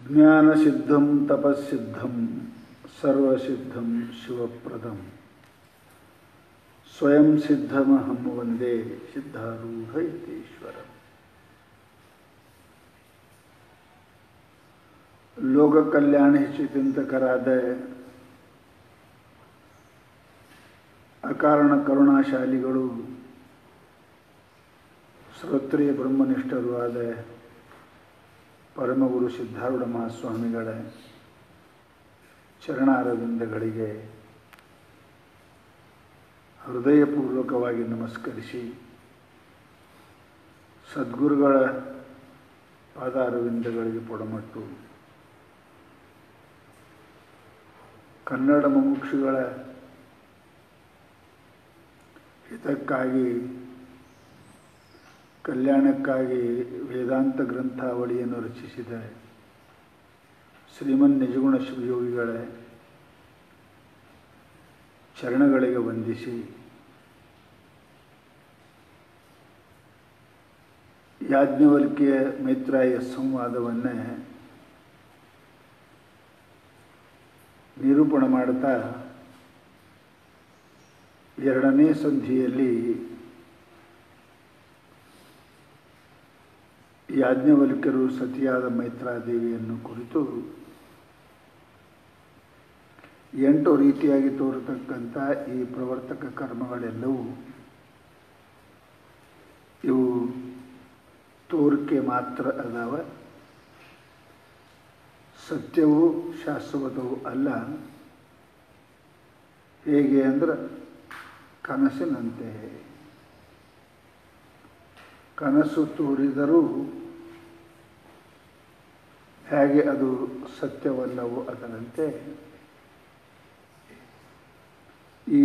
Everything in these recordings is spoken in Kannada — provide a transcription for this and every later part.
ಜ್ಞಾನಸಿದ್ಧಂ ತಪಸ್ಸಿದ್ಧಂ ಸರ್ವಸಿದ್ಧಂ ಶಿವಪ್ರದಂ ಸ್ವಯಂ ಸಿದ್ಧಮಹಂ ವಂದೇ ಸಿದ್ಧಾರೂಢ ಯತೀಶ್ವರಂ. ಲೋಕ ಕಲ್ಯಾಣ ಚಿಂತಕರಾದ ಅಕಾರಣ ಕರುಣಾಶಾಲಿಗಳು, ಶ್ರೋತ್ರಿಯ ಬ್ರಹ್ಮನಿಷ್ಠರು ಆದ ಪರಮಗುರು ಸಿದ್ಧಾರೂಢ ಮಹಾಸ್ವಾಮಿಗಳ ಚರಣಾರವಿಂದಗಳಿಗೆ ಹೃದಯಪೂರ್ವಕವಾಗಿ ನಮಸ್ಕರಿಸಿ, ಸದ್ಗುರುಗಳ ಪಾದಾರವಿಂದಗಳಿಗೆ ಪೊಡಮಟ್ಟು ಕನ್ನಡ ಮುಮುಕ್ಷುಗಳ ಹಿತಕ್ಕಾಗಿ, ಕಲ್ಯಾಣಕ್ಕಾಗಿ ವೇದಾಂತ ಗ್ರಂಥಾವಳಿಯನ್ನು ರಚಿಸಿದ ಶ್ರೀಮನ್ ನಿಜಗುಣ ಶಿವಯೋಗಿಗಳ ಚರಣಗಳಿಗೆ ವಂದಿಸಿ, ಯಾಜ್ಞವಲ್ಕ್ಯ ಮೈತ್ರಾಯ ಸಂವಾದವನ್ನೇ ನಿರೂಪಣೆ ಮಾಡುತ್ತಾ ಎರಡನೇ ಸಂಧಿಯಲ್ಲಿ ಯಾಜ್ಞವಲ್ಕ್ಯರು ಸತಿಯಾದ ಮೈತ್ರಾದೇವಿಯನ್ನು ಕುರಿತು 8 ರೀತಿಯಾಗಿ ತೋರತಕ್ಕಂಥ ಈ ಪ್ರವರ್ತಕ ಕರ್ಮಗಳೆಲ್ಲವೂ ಇವು ತೋರಿಕೆ ಮಾತ್ರ ಅದಾವ, ಸತ್ಯವೂ ಶಾಶ್ವತವೂ ಅಲ್ಲ. ಹೇಗೆ ಅಂದ್ರೆ ಕನಸಿನಂತೆ. ಕನಸು ತೋರಿದರೂ ಹೇಗೆ ಅದು ಸತ್ಯವಲ್ಲವೋ ಅದರಂತೆ ಈ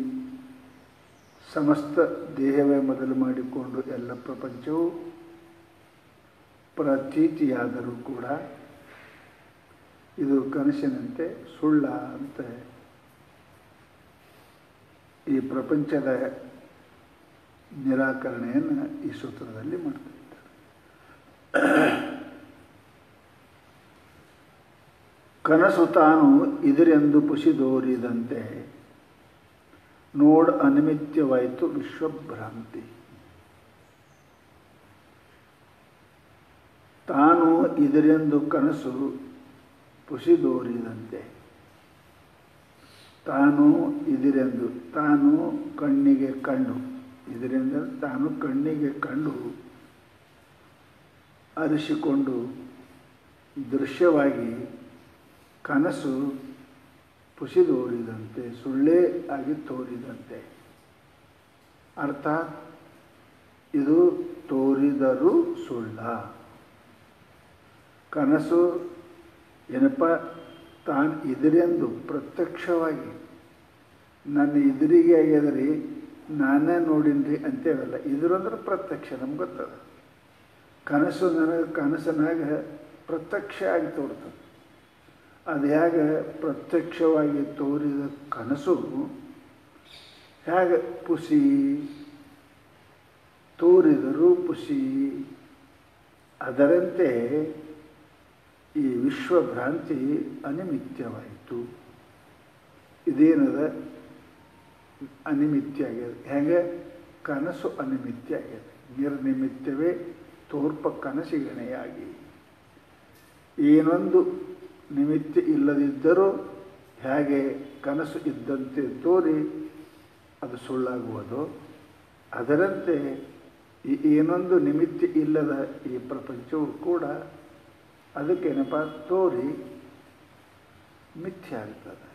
ಸಮಸ್ತ ದೇಹವೇ ಮೊದಲು ಮಾಡಿಕೊಂಡು ಎಲ್ಲ ಪ್ರಪಂಚವು ಪ್ರತೀತಿಯಾದರೂ ಕೂಡ ಇದು ಕನಸಿನಂತೆ ಸುಳ್ಳ ಅಂತ ಈ ಪ್ರಪಂಚದ ನಿರಾಕರಣೆಯನ್ನು ಈ ಸೂತ್ರದಲ್ಲಿ ಮಾಡ್ತಾ ಇದ್ದಾರೆ. ಕನಸು ತಾನು ಇದರೆಂದು ಪುಸಿದೋರಿದಂತೆ ನೋಡ್ ಅನಿಮಿತ್ಯವಾಯಿತು ವಿಶ್ವಭ್ರಾಂತಿ. ತಾನು ಇದರೆಂದು ಕನಸು ಪುಸಿದೋರಿದಂತೆ, ತಾನು ಇದರೆಂದು, ತಾನು ಕಣ್ಣಿಗೆ ಕಂಡು, ಇದರಿಂದ ತಾನು ಕಣ್ಣಿಗೆ ಕಂಡು ಅರಿಸಿಕೊಂಡು ದೃಶ್ಯವಾಗಿ ಕನಸು ಪುಸಿದೋರಿದಂತೆ, ಸುಳ್ಳೇ ಆಗಿ ತೋರಿದಂತೆ. ಅರ್ಥಾತ್ ಇದು ತೋರಿದರೂ ಸುಳ್ಳ. ಕನಸು ಏನಪ್ಪ, ತಾನು ಇದರೆಂದು ಪ್ರತ್ಯಕ್ಷವಾಗಿ ನನ್ನ ಎದುರಿಗೆ ಆಗ್ಯದ್ರಿ, ನಾನೇ ನೋಡಿನ್ರಿ ಅಂತೇವಲ್ಲ. ಇದ್ರಂದ್ರೆ ಪ್ರತ್ಯಕ್ಷ, ನಮ್ಗೆ ಗೊತ್ತದ. ಕನಸು ನನಗೆ ಕನಸನಾಗ ಪ್ರತ್ಯಕ್ಷ ಆಗಿ ತೋರ್ತದೆ. ಅದು ಹೇಗೆ ಪ್ರತ್ಯಕ್ಷವಾಗಿ ತೋರಿದ ಕನಸು ಹೇಗೆ ಪುಸಿ, ತೋರಿದರೂ ಪುಸಿ, ಅದರಂತೆ ಈ ವಿಶ್ವಭ್ರಾಂತಿ ಅನಿಮಿತ್ಯವಾಯಿತು. ಇದೇನದ ಅನಿಮಿತ್ಯ ಆಗ್ಯದ. ಹೇಗೆ ಕನಸು ಅನಿಮಿತ್ಯ ಆಗ್ಯದ, ನಿರ್ನಿಮಿತ್ಯವೇ ತೋರ್ಪ ಕನಸಿಗಣೆಯಾಗಿ. ಏನೊಂದು ನಿಮಿತ್ತ ಇಲ್ಲದಿದ್ದರೂ ಹೇಗೆ ಕನಸು ಇದ್ದಂತೆ ತೋರಿ ಅದು ಸುಳ್ಳಾಗುವುದು, ಅದರಂತೆ ಈ ಏನೊಂದು ನಿಮಿತ್ತ ಇಲ್ಲದ ಈ ಪ್ರಪಂಚವು ಕೂಡ ಅದಕ್ಕೇನಪ್ಪ ತೋರಿ ಮಿಥ್ಯ ಆಗ್ತದೆ.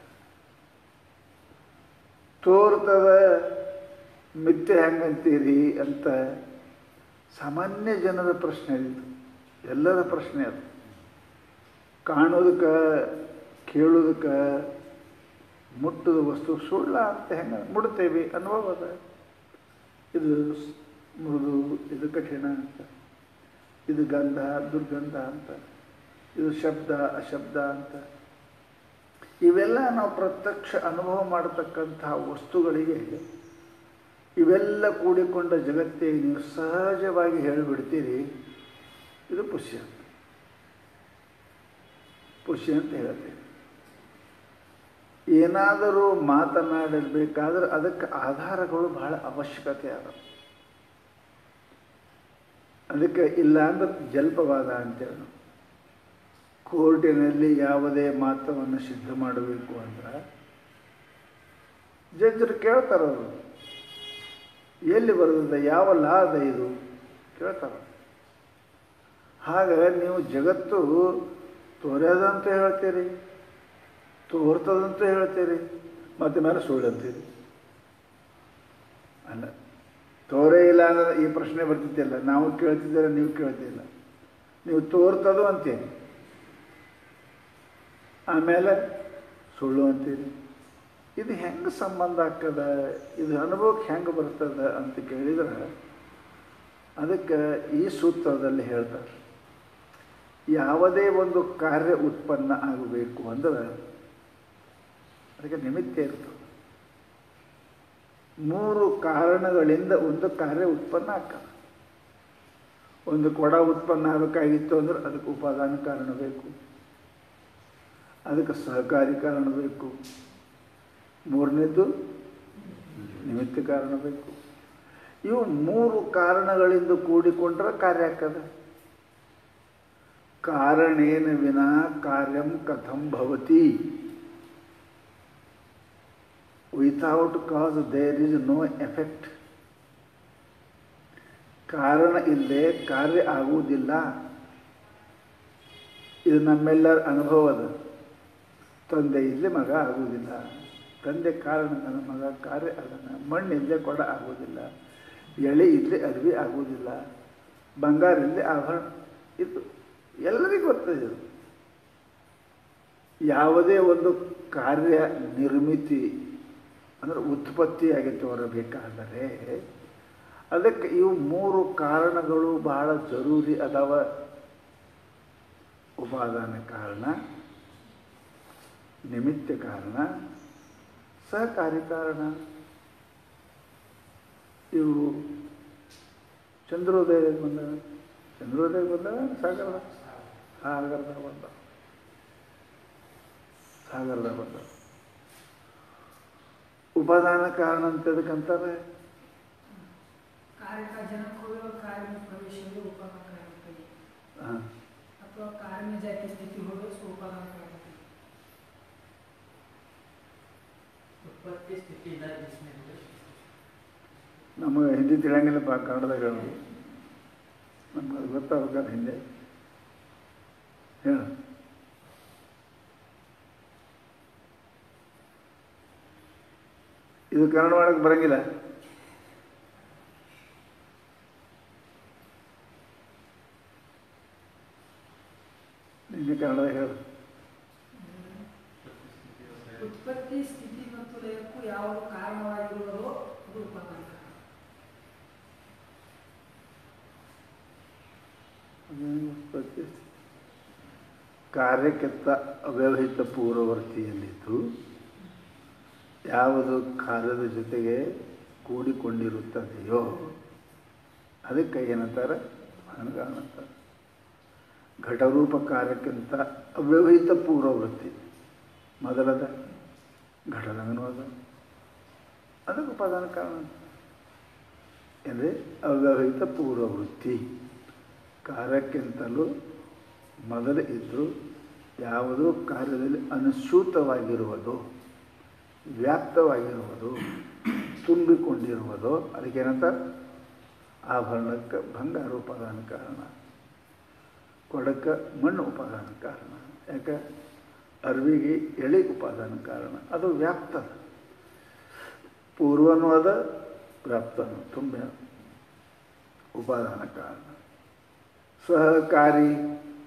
ತೋರ್ತದ ಮಿಥ್ಯೆ ಹೆಂಗಂತೀರಿ ಅಂತ ಸಾಮಾನ್ಯ ಜನರ ಪ್ರಶ್ನೆ ಇದು, ಎಲ್ಲರ ಪ್ರಶ್ನೆ ಅದು. ಕಾಣೋದಕ್ಕೆ, ಕೇಳೋದಕ್ಕೆ, ಮುಟ್ಟದ ವಸ್ತು ಸುಳ್ಳ ಅಂತ ಹೆಂಗೆ ಮುಡ್ತೇವೆ ಅನುಭವದ. ಇದು ಮೃದು, ಇದು ಕಠಿಣ ಅಂತ, ಇದು ಗಂಧ ದುರ್ಗಂಧ ಅಂತ, ಇದು ಶಬ್ದ ಅಶಬ್ದ ಅಂತ. ಇವೆಲ್ಲ ನಾವು ಪ್ರತ್ಯಕ್ಷ ಅನುಭವ ಮಾಡತಕ್ಕಂತಹ ವಸ್ತುಗಳಿಗೆ ಇವೆಲ್ಲ ಕೂಡಿಕೊಂಡ ಜಗತ್ತೇ ನೀವು ಸಹಜವಾಗಿ ಹೇಳಿಬಿಡ್ತೀರಿ ಇದು ಪುಷ್ಯ. ಪುಷಿ ಅಂತ ಹೇಳ್ತೀವಿ. ಏನಾದರೂ ಮಾತನಾಡಬೇಕಾದ್ರೆ ಅದಕ್ಕೆ ಆಧಾರಗಳು ಬಹಳ ಅವಶ್ಯಕತೆ ಅದ. ಅದಕ್ಕೆ ಇಲ್ಲ ಅಂದ್ರೆ ಜಲ್ಪವಾದ ಅಂತೇಳಿ ನಾವು ಕೋರ್ಟಿನಲ್ಲಿ ಯಾವುದೇ ಮಾತವನ್ನು ಸಿದ್ಧ ಮಾಡಬೇಕು ಅಂದ್ರೆ ಜಡ್ಜರು ಕೇಳ್ತಾರವರು, ಎಲ್ಲಿ ಬರ್ತದೆ, ಯಾವ ಲಾ ಅದ ಇದು ಕೇಳ್ತಾರೆ. ಹಾಗೆ ನೀವು ಜಗತ್ತು ತೋರ್ಯದಂತ ಹೇಳ್ತೀರಿ, ತೋರ್ತದಂತ ಹೇಳ್ತೀರಿ, ಮತ್ತೆ ಮೇಲೆ ಸುಳ್ಳು ಅಂತೀರಿ. ಅಲ್ಲ, ತೋರೇ ಇಲ್ಲ ಅನ್ನೋದು ಈ ಪ್ರಶ್ನೆ ಬರ್ತಿದ್ದಿಲ್ಲ. ನಾವು ಕೇಳ್ತಿದ್ದೀರ, ನೀವು ಕೇಳ್ತಿಲ್ಲ. ನೀವು ತೋರ್ತದು ಅಂತೀರಿ, ಆಮೇಲೆ ಸುಳ್ಳು ಅಂತೀರಿ. ಇದು ಹೆಂಗೆ ಸಂಬಂಧ ಆಗ್ತದ, ಇದು ಅನುಭವಕ್ಕೆ ಹೆಂಗೆ ಬರ್ತದ ಅಂತ ಕೇಳಿದ್ರೆ ಅದಕ್ಕೆ ಈ ಸೂತ್ರದಲ್ಲಿ ಹೇಳ್ತಾರೆ, ಯಾವುದೇ ಒಂದು ಕಾರ್ಯ ಉತ್ಪನ್ನ ಆಗಬೇಕು ಅಂದ್ರೆ ಅದಕ್ಕೆ ನಿಮಿತ್ತ ಇರ್ತದೆ. 3 ಕಾರಣಗಳಿಂದ ಒಂದು ಕಾರ್ಯ ಉತ್ಪನ್ನ ಆಗ್ತದೆ. ಒಂದು ಕೊಡ ಉತ್ಪನ್ನ ಆಗಬೇಕಾಗಿತ್ತು ಅಂದ್ರೆ ಅದಕ್ಕೆ ಉಪಾದಾನ ಕಾರಣ ಬೇಕು, ಅದಕ್ಕೆ ಸಹಕಾರಿ ಕಾರಣ ಬೇಕು, 3ನೇದು ನಿಮಿತ್ತ ಕಾರಣ ಬೇಕು. ಇವು 3 ಕಾರಣಗಳಿಂದ ಕೂಡಿಕೊಂಡ್ರೆ ಕಾರ್ಯ ಆಗ್ತದೆ. ಕಾರಣೇನ ವಿನಾ ಕಾರ್ಯಂ ಕಥಂ ಭವತಿ. Without cause there is no effect. ಕಾರಣ ಇಲ್ಲದೆ ಕಾರ್ಯ ಆಗುವುದಿಲ್ಲ. ಇದು ನಮ್ಮೆಲ್ಲರ ಅನುಭವದ. ತಂದೆ ಇಲ್ಲದೆ ಮಗ ಆಗುವುದಿಲ್ಲ, ತಂದೆ ಕಾರಣ ನನ್ನ ಮಗ ಕಾರ್ಯ ಅದನ್ನು. ಮಣ್ಣಿಲ್ಲದೆ ಕೊಡ ಆಗುವುದಿಲ್ಲ, ಎಳೆ ಇಲ್ಲದೆ ಅರಿವಿ ಆಗುವುದಿಲ್ಲ, ಬಂಗಾರ ಇಲ್ಲದೆ ಆಭರಣ. ಇದು ಎಲ್ಲರಿಗೂ ಗೊತ್ತಿದೆ. ಯಾವುದೇ ಒಂದು ಕಾರ್ಯ ನಿರ್ಮಿತಿ ಅಂದರೆ ಉತ್ಪತ್ತಿಯಾಗಿ ತೋರಬೇಕಾದರೆ ಅದಕ್ಕೆ ಇವು 3 ಕಾರಣಗಳು ಬಹಳ ಜರೂರಿ ಅದಾವ. ಉಪಾದಾನ ಕಾರಣ, ನಿಮಿತ್ತ ಕಾರಣ, ಸಹಕಾರಿ ಕಾರಣ. ಇವು ಚಂದ್ರೋದಯ ಬಂದಾಗ, ಚಂದ್ರೋದಯ ಬಂದಾಗ ಸಾಗರದಾಗ ಬಂದ ಉಪಾದಾನ ಕಾರಣ ಅಂತ ಅದಕ್ಕಂತಾರೆ. ನಮಗೆ ಹಿಂದಿ ತಿಳಿಯಂಗಿಲ್ಲಪ್ಪ, ಕನ್ನಡದಾಗ ಹೇಳೋದು. ನಮ್ಗೆ ಅದು ಗೊತ್ತಾಗಬೇಕಾದ್ರೆ ಹಿಂದೆ ಹೇಳ. ಇದು ಕನ್ನಡ ಮಾಡಕ್ಕೆ ಬರಂಗಿಲ್ಲ. ನಿನ್ನೆ ಕನ್ನಡದಾಗ ಹೇಳು. ಉತ್ಪತ್ತಿ, ಸ್ಥಿತಿ ಮತ್ತು ಲಯಕ್ಕೂ ಯಾವುದು ಕಾರಣವಾಗಿರುವುದೋ ಅದು ಉಪಾದಾನ. ಉತ್ಪತ್ತಿ ಕಾರ್ಯಕ್ಕಿಂತ ಅವ್ಯವಹಿತ ಪೂರ್ವವರ್ತಿಯಲ್ಲಿದ್ದು ಯಾವುದು ಕಾರ್ಯದ ಜೊತೆಗೆ ಕೂಡಿಕೊಂಡಿರುತ್ತದೆಯೋ ಅದಕ್ಕೆ ಏನಂತಾರೆ, ಕಾರಣ ಅಂತಾರೆ. ಘಟರೂಪ ಕಾರ್ಯಕ್ಕಿಂತ ಅವ್ಯವಹಿತ ಪೂರ್ವವೃತ್ತಿ ಮೊದಲದ ಘಟದಂಗನೂ ಅದ, ಅದಕ್ಕೆ ಉಪಾದಾನ ಕಾರಣ ಅಂದರೆ ಅವ್ಯವಹಿತ ಪೂರ್ವವೃತ್ತಿ. ಕಾರ್ಯಕ್ಕಿಂತಲೂ ಮೊದಲು ಇದ್ದು ಯಾವುದೋ ಕಾರ್ಯದಲ್ಲಿ ಅನುಸೂತವಾಗಿರುವುದು, ವ್ಯಾಪ್ತವಾಗಿರುವುದು, ತುಂಬಿಕೊಂಡಿರುವುದು, ಅದಕ್ಕೇನಂತ ಆಭರಣಕ್ಕೆ ಬಂಗಾರ ಉಪಾದಾನ ಕಾರಣ, ಕೊಡಕ್ಕೆ ಮಣ್ಣು ಉಪಾದಾನ ಕಾರಣ, ಯಾಕೆ ಅರಿವಿಗೆ ಎಳೆ ಉಪಾದಾನ ಕಾರಣ. ಅದು ವ್ಯಾಪ್ತ. ಪೂರ್ವನೂ ಅದ, ವ್ಯಾಪ್ತನು ತುಂಬ ಉಪಾದಾನ ಕಾರಣ. ಸಹಕಾರಿ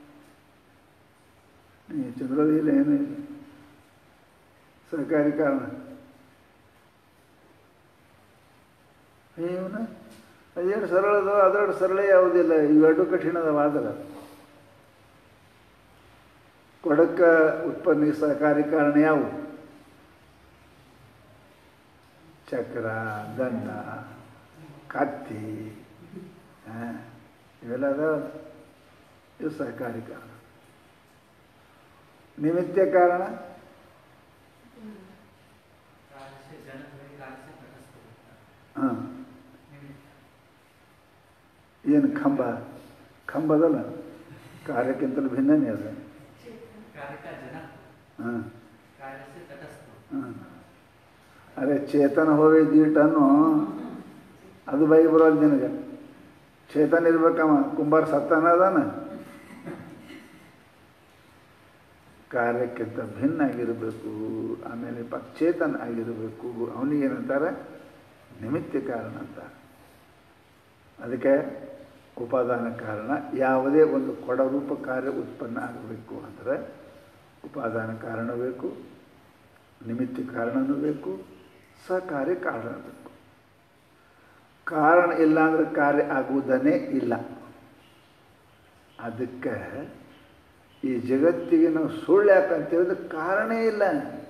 ಚಂದ್ರೋದಯ ಏನು ಇಲ್ಲ, ಸಹಕಾರಿ ಕಾರಣ. ಇವನ ಅದೇನು ಸರಳದ, ಅದರಡು ಸರಳ ಯಾವುದಿಲ್ಲ, ಇವೆರಡು ಕಠಿಣದವಾದಲ್ಲ. ಕೊಡಕ್ಕ ಉತ್ಪನ್ನ ಸಹಕಾರಿ ಕಾರಣ ಯಾವುವು? ಚಕ್ರ, ದಂಡ, ಕತ್ತಿ, ಇವೆಲ್ಲ ಅದಾವ. ಇದು ಸಹಕಾರಿ ಕಾರಣ. ನಿಮಿತ್ತ ಕಾರಣ ಹಾಂ ಏನು ಕಂಬದಲ್ಲ ಕಾರ್ಯಕ್ಕಿಂತಲೂ ಭಿನ್ನನೇ ಅದ ಹಾಂ ಹಾಂ ಅರೆ ಚೇತನ ಹೋಗಿ ದೀಟನ್ನು ಅದು ಬೈ ಬರೋದು ನಿನಗೆ ಚೇತನ ಇರ್ಬೇಕಮ್ಮ ಕುಂಬಾರ ಸತ್ತಾನ ಅದಾನ ಕಾರ್ಯಕ್ಕಿಂತ ಭಿನ್ನ ಆಗಿರಬೇಕು ಆಮೇಲೆ ಚೇತನ ಆಗಿರಬೇಕು ಅವನಿಗೇನಂತಾರೆ ನಿಮಿತ್ತ ಕಾರಣ ಅಂತ ಅದಕ್ಕೆ ಉಪಾದಾನ ಕಾರಣ ಯಾವುದೇ ಒಂದು ಕೊಡರೂಪ ಕಾರ್ಯ ಉತ್ಪನ್ನ ಆಗಬೇಕು ಅಂದರೆ ಉಪಾದಾನ ಕಾರಣ ಬೇಕು ನಿಮಿತ್ತ ಕಾರಣನೂ ಬೇಕು ಸಹಕಾರ್ಯ ಕಾರಣ ಬೇಕು ಕಾರಣ ಇಲ್ಲ ಅಂದರೆ ಕಾರ್ಯ ಆಗುವುದನ್ನೇ ಇಲ್ಲ ಅದಕ್ಕೆ ಈ ಜಗತ್ತಿಗೆ ನಾವು ಸುಳ್ಳು ಯಾಕಂತ ಹೇಳಿದ್ರೆ ಕಾರಣೇ ಇಲ್ಲ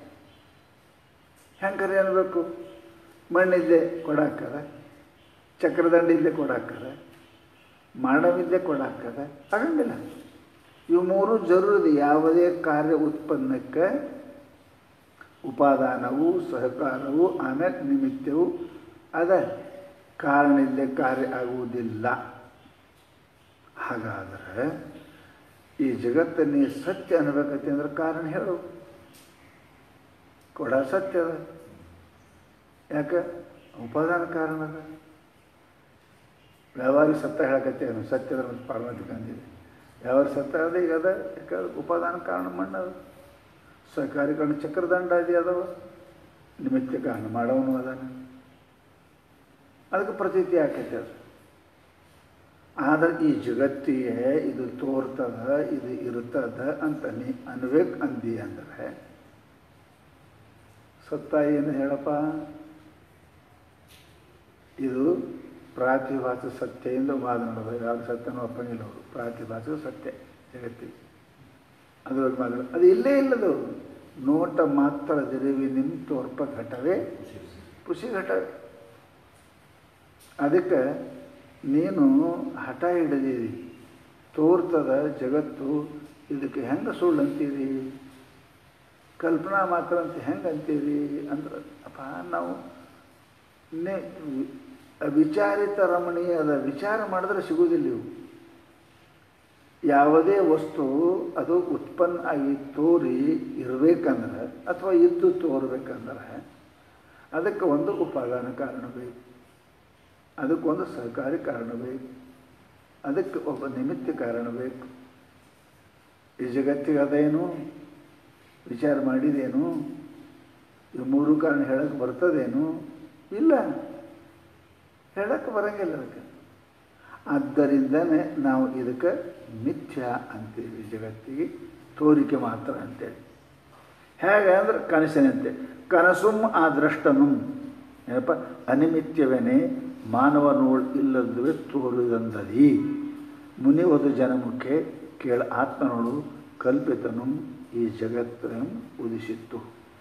ಹೆಂಗಾರೆ ಅನ್ಬೇಕು ಮಣ್ಣಿದ್ದೆ ಕೊಡಾಕದ ಚಕ್ರದಂಡಿದ್ದೆ ಕೊಡಾಕದ ಮಾಡವಿದ್ದೆ ಕೊಡಾಕದ ಆಗಂಗಿಲ್ಲ ಇವು ಮೂರು ಜರೂರಿ ಯಾವುದೇ ಕಾರ್ಯ ಉತ್ಪನ್ನಕ್ಕೆ ಉಪಾದಾನವು ಸಹಕಾರವು ಆಮೇಲೆ ನಿಮಿತ್ತವು ಅದ ಕಾರಣ ಇಲ್ಲದೆ ಕಾರ್ಯ ಆಗುವುದಿಲ್ಲ ಹಾಗಾದರೆ ಈ ಜಗತ್ತನ್ನೇ ಸತ್ಯ ಅನ್ಬೇಕತ್ತೆ ಅಂದ್ರೆ ಕಾರಣ ಹೇಳು ಕೊಡ ಸತ್ಯ ಅದ ಯಾಕೆ ಉಪಾದಾನ ಕಾರಣ ಅದ ವ್ಯಾವಹಾರಿಕ ಸತ್ಯ ಹೇಳಕತ್ತೇನು ಸತ್ಯದ ಮತ್ತು ಪಾರ್ವತಿ ಕಂದಿದೆ ವ್ಯಾವಹಾರಿಕ ಸತ್ಯ ಅದ ಈಗ ಅದ ಯಾಕಂದ್ರೆ ಉಪಾದಾನ ಕಾರಣ ಮಣ್ಣದು ಸಹಕಾರಿ ಕಾರಣ ಚಕ್ರದಂಡ ಅದೇ ಅದಾವ ನಿಮಿತ್ತ ಕಾರಣ ಮಾಡವನು ಅದಾನ ಅದಕ್ಕೆ ಪ್ರತೀತಿ ಆಕೈತೆ ಅದು ಆದರೆ ಈ ಜಗತ್ತಿಗೆ ಇದು ತೋರ್ತದ ಇದು ಇರ್ತದ ಅಂತ ನೀ ಅನ್ಬೇಕು ಅಂದಿ ಅಂದರೆ ಸತ್ತ ಏನು ಹೇಳಪ್ಪ ಇದು ಪ್ರಾತಿಭಾಸ ಸತ್ಯ ಎಂದು ವಾದ ಮಾಡೋದು ಯಾವ ಸತ್ಯನೂ ಒಪ್ಪಂಗಿಲ್ಲ ಅವರು ಪ್ರಾತಿಭಾಸ ಸತ್ಯ ಜಗತ್ತಿಗೆ ಅದ್ರಲ್ಲಿ ಮಾತಾಡೋದು ಅದು ಇಲ್ಲೇ ಇಲ್ಲದು ನೋಟ ಮಾತ್ರ ದಿರಿವಿ ನಿಮ್ ತೋರ್ಪ ಘಟವೇ ಖುಷಿ ಘಟವೇ ಅದಕ್ಕೆ ನೀನು ಹಠ ಹಿಡಿದೀರಿ ತೋರ್ತದ ಜಗತ್ತು ಇದಕ್ಕೆ ಹೆಂಗೆ ಸುಳ್ಳು ಅಂತೀರಿ ಕಲ್ಪನಾ ಮಾತ್ರ ಅಂತ ಹೆಂಗೆ ಅಂತೀರಿ ಅಂದ್ರೆ ಅಪ್ಪ ನಾವು ವಿಚಾರಿತ ರಮಣೀಯದ ವಿಚಾರ ಮಾಡಿದ್ರೆ ಸಿಗೋದಿಲ್ಲ ಇವು ಯಾವುದೇ ವಸ್ತು ಅದು ಉತ್ಪನ್ನ ಆಗಿ ತೋರಿ ಇರಬೇಕಂದ್ರೆ ಅಥವಾ ಇದ್ದು ತೋರ್ಬೇಕಂದ್ರೆ ಅದಕ್ಕೆ ಒಂದು ಉಪಾದಾನ ಕಾರಣ ಬೇಕು ಅದಕ್ಕೊಂದು ಸಹಕಾರಿ ಕಾರಣ ಬೇಕು ಅದಕ್ಕೆ ಒಬ್ಬ ನಿಮಿತ್ತ ಕಾರಣ ಬೇಕು ಈ ಜಗತ್ತಿಗೆ ಅದೇನು ವಿಚಾರ ಮಾಡಿದೇನು ಈ ಮೂರು ಕಾರಣ ಹೇಳಕ್ಕೆ ಬರ್ತದೇನು ಇಲ್ಲ ಹೇಳಕ್ಕೆ ಬರಂಗಿಲ್ಲ ಅದಕ್ಕೆ ಆದ್ದರಿಂದನೇ ನಾವು ಇದಕ್ಕೆ ಮಿಥ್ಯ ಅಂತೀವಿ ಜಗತ್ತಿಗೆ ತೋರಿಕೆ ಮಾತ್ರ ಅಂತೇಳಿ ಹೇಗೆ ಅಂದ್ರೆ ಕನಸಿನಂತೆ ಕನಸುಂ ಆ ದ್ರಷ್ಟನು ಏನಪ್ಪ ಅನಿಮಿತ್ಯವೇನೆ ಮಾನವನೋಳ್ ಇಲ್ಲದುವೆ ತೋರುದಂದದಿ ಮುನಿವದು ಜನಮುಖೆ ಕೇಳ ಆತ್ಮನೋಳು ಕಲ್ಪಿತನು ಈ ಜಗತ್ತನ್ನು ಉದಿಸಿತ್ತು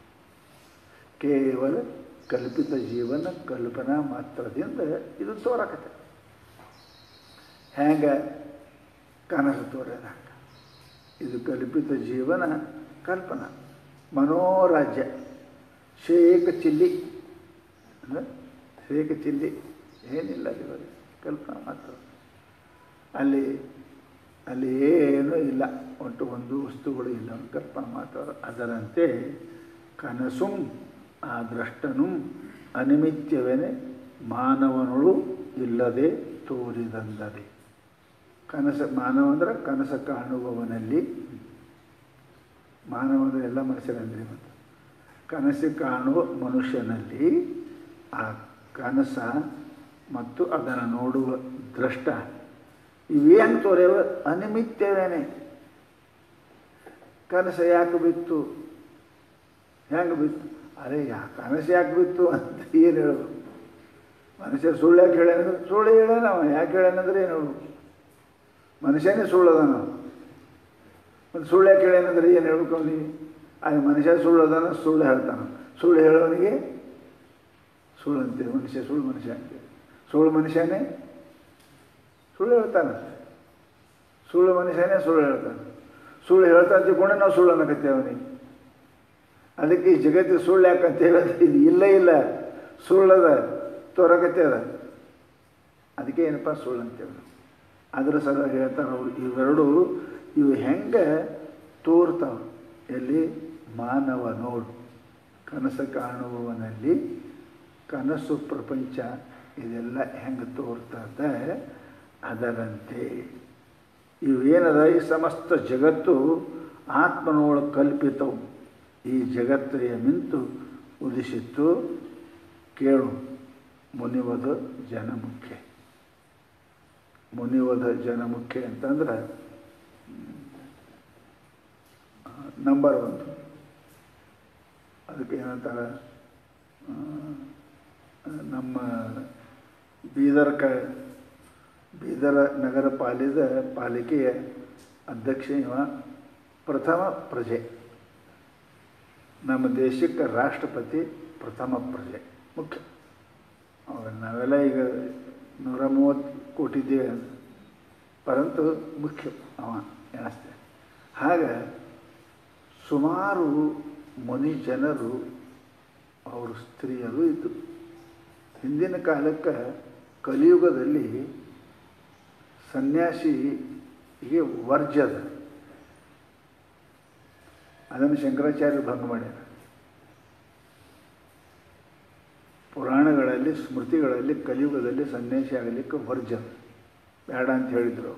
ಕೇವಲ ಕಲ್ಪಿತ ಜೀವನ ಕಲ್ಪನಾ ಮಾತ್ರದಿಂದ ಇದು ತೋರಕತೆ ಹೆಂಗೆ ಕನಸು ತೋರ್ಯದ ಇದು ಕಲ್ಪಿತ ಜೀವನ ಕಲ್ಪನಾ ಮನೋರಾಜ್ಯ ಶೇಕ ಚಿಲ್ಲಿ ಅಂದರೆ ಶೇಕ ಚಿಲ್ಲಿ ಏನಿಲ್ಲ ಇವಾಗ ಕಲ್ಪನಾ ಮಾತ್ರ ಅಲ್ಲಿ ಏನೂ ಇಲ್ಲ ಒಟ್ಟು ಒಂದು ವಸ್ತುಗಳು ಇಲ್ಲ ಕಲ್ಪನಾ ಮಾತ್ರ ಅದರಂತೆ ಕನಸುಂ ಆ ದ್ರಷ್ಟನು ಅನಿಮಿತ್ಯವೇನೆ ಮಾನವನಳು ಇಲ್ಲದೆ ತೋರಿದಂದರೆ ಮಾನವ ಅಂದ್ರೆ ಕನಸು ಕಾಣುವವನಲ್ಲಿ ಮಾನವ ಅಂದರೆ ಎಲ್ಲ ಮನುಷ್ಯರಲ್ಲಿ ಮತ್ತು ಕನಸು ಕಾಣುವ ಮನುಷ್ಯನಲ್ಲಿ ಆ ಕನಸ ಮತ್ತು ಅದನ್ನು ನೋಡುವ ದ್ರಷ್ಟ ಇವೇನು ತೋರ್ಯವ ಅನಿಮಿತ್ಯವೇನೆ ಕನಸು ಯಾಕೆ ಬಿತ್ತು ಹೆಂಗೆ ಬಿತ್ತು ಅರೆ ಕನಸು ಯಾಕೆ ಬಿತ್ತು ಅಂತ ಏನು ಹೇಳೋದು ಮನುಷ್ಯ ಸುಳ್ಳು ಯಾಕೆ ಹೇಳ್ಯಾನಂದ್ರೆ ಸುಳ್ಳು ಹೇಳ್ಯಾನ ಅವ ಯಾಕೆ ಹೇಳ್ಯಾನಂದ್ರೆ ಏನು ಹೇಳೋದು ಮನುಷ್ಯನೇ ಸುಳ್ಳದ ನಾವು ಮತ್ತು ಸುಳ್ಳು ಯಾಕೆ ಹೇಳ್ಯಾನಂದ್ರೆ ಏನು ಹೇಳ್ಬೇಕು ಅವನಿಗೆ ಅದು ಮನುಷ್ಯ ಸುಳ್ಳು ಅದಾನ ಸುಳ್ಳು ಹೇಳ್ತಾನೆ ಸುಳ್ಳು ಹೇಳೋನಿಗೆ ಸುಳ್ಳು ಅಂತೀವಿ ಮನುಷ್ಯ ಅಂತೀವಿ ಸುಳ್ಳು ಮನುಷ್ಯನೇ ಸುಳ್ಳು ಹೇಳ್ತಾನೆ ಸುಳ್ಳು ಮನುಷ್ಯನೇ ಸುಳ್ಳು ಹೇಳ್ತಾನೆ ಸುಳ್ಳು ಹೇಳ್ತಾ ತಿಳ್ಕೊಂಡೆ ನಾವು ಸುಳ್ಳು ಅನ್ನಕತ್ತೇವೆ ಅವನಿಗೆ. ಅದಕ್ಕೆ ಈ ಜಗತ್ತಿಗೆ ಸುಳ್ಳು ಯಾಕಂತೇಳಿ ಇದು ಇಲ್ಲ ಸುಳ್ಳದ ತೋರಕತ್ತೇದ, ಅದಕ್ಕೆ ಏನಪ್ಪ ಸುಳ್ಳು ಅಂತೇವೆ. ಅದರ ಸಲುವಾಗಿ ಹೇಳ್ತಾರೆ ಅವರು ಇವೆರಡು ಇವು ಹೆಂಗೆ ತೋರ್ತಾವೆ. ಎಲ್ಲಿ ಮಾನವ ನೋಡು, ಕನಸು ಕಾಣುವವನಲ್ಲಿ ಕನಸು ಪ್ರಪಂಚ ಇದೆಲ್ಲ ಹೆಂಗೆ ತೋರ್ತದೆ ಅದರಂತೆ ಇವೇನದ ಈ ಸಮಸ್ತ ಜಗತ್ತು ಆತ್ಮನೊಳಗೆ ಕಲ್ಪಿತವು. ಈ ಜಗತ್ತಿಗೆ ಮಿಂತು ಉದಿಸಿತ್ತು ಕೇಳು, ಮುನಿವಧ ಜನ ಮುಖ್ಯ. ಮುನಿವಧ ಜನ ಮುಖ್ಯ ಅಂತಂದ್ರೆ ನಂಬರ್ 1. ಅದಕ್ಕೆ ಏನಂತಾರೆ, ನಮ್ಮ ಬೀದರ ನಗರ ಪಾಲಿಕೆಯ ಅಧ್ಯಕ್ಷ ಇವ ಪ್ರಥಮ ಪ್ರಜೆ. ನಮ್ಮ ದೇಶಕ್ಕೆ ರಾಷ್ಟ್ರಪತಿ ಪ್ರಥಮ ಪ್ರಜೆ ಮುಖ್ಯ. ನಾವೆಲ್ಲ ಈಗ 130 ಕೋಟಿ ಇದ್ದೀವಿ, ಪರಂತು ಮುಖ್ಯ ಅವ ಎಣಿಸ್ತೇವೆ. ಹಾಗೆ ಸುಮಾರು ಮುನಿ ಜನರು ಅವರು ಸ್ತ್ರೀಯರು ಇದ್ದರು. ಹಿಂದಿನ ಕಾಲಕ್ಕೆ ಕಲಿಯುಗದಲ್ಲಿ ಸನ್ಯಾಸಿಗೆ ವರ್ಜದ, ಅದನ್ನು ಶಂಕರಾಚಾರ್ಯರು ಭಂಗ ಮಾಡ್ಯಾರ. ಪುರಾಣಗಳಲ್ಲಿ ಸ್ಮೃತಿಗಳಲ್ಲಿ ಕಲಿಯುಗದಲ್ಲಿ ಸನ್ಯಾಸಿ ಆಗಲಿಕ್ಕೆ ವರ್ಜ ಬೇಡ ಅಂತ ಹೇಳಿದರು.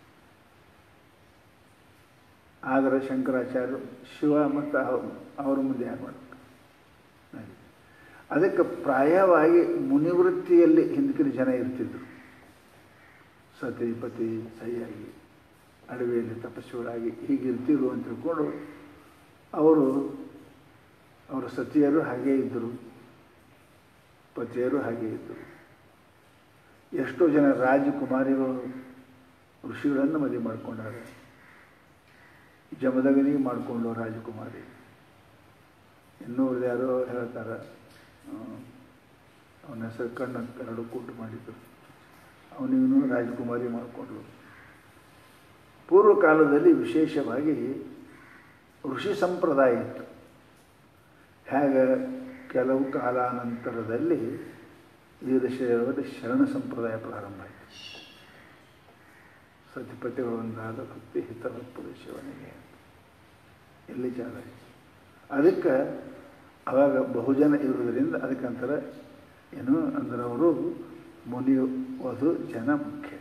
ಆದರೆ ಶಂಕರಾಚಾರ್ಯರು ಶಿವ ಮತ್ತು ಅವ್ರ ಮುಂದೆ ಯಾರು ಮಾಡಬೇಕು. ಅದಕ್ಕೆ ಪ್ರಾಯವಾಗಿ ಮುನಿವೃತ್ತಿಯಲ್ಲಿ ಹಿಂದಕಿನ ಜನ ಇರ್ತಿದ್ರು. ಸತಿಪತಿ ಸಹಿಯಾಗಿ ಅಡವಿಯಲ್ಲಿ ತಪಸ್ಸುಗಳಾಗಿ ಹೀಗಿರ್ತಿರು ಅಂತ ತಿಳ್ಕೊಂಡು ಅವರ ಸತಿಯರು ಹಾಗೇ ಇದ್ದರು, ಪತಿಯರು ಹಾಗೇ ಇದ್ದರು. ಎಷ್ಟೋ ಜನ ರಾಜಕುಮಾರಿಗಳು ಋಷಿಗಳನ್ನು ಮದುವೆ ಮಾಡಿಕೊಂಡಾರೆ. ಜಮದಗನಿಗೆ ಮಾಡಿಕೊಂಡು ರಾಜಕುಮಾರಿ. ಇನ್ನೂರು ಯಾರೋ ಹೇಳ್ತಾರೆ, ಅವನ ಹೆಸರು ಕಣ್ಣು ಕೂಟು ಮಾಡಿದ್ರು, ಅವನಿಗೂ ರಾಜಕುಮಾರಿ ಮಾಡಿಕೊಂಡ್ರು. ಪೂರ್ವ ಕಾಲದಲ್ಲಿ ವಿಶೇಷವಾಗಿ ಋಷಿ ಸಂಪ್ರದಾಯ ಇತ್ತು. ಹೇಗೆ ಕೆಲವು ಕಾಲಾನಂತರದಲ್ಲಿ ವೀರಶೈವರಲ್ಲಿ ಶರಣ ಸಂಪ್ರದಾಯ ಪ್ರಾರಂಭ ಆಯಿತು. ಸತಿಪತಿಗಳೊಂದಾದ ಭಕ್ತಿ ಹಿತವತ್ಪದ ಶಿವನಿಗೆ ಎಲ್ಲಿ ಚಾಲ. ಅದಕ್ಕೆ ಆವಾಗ ಬಹುಜನ ಇರುವುದರಿಂದ ಅದಕ್ಕಂತಾರೆ ಏನು ಅಂದ್ರೆ ಅವರು ಮುನಿವಧು ಜನ ಮುಖ್ಯ.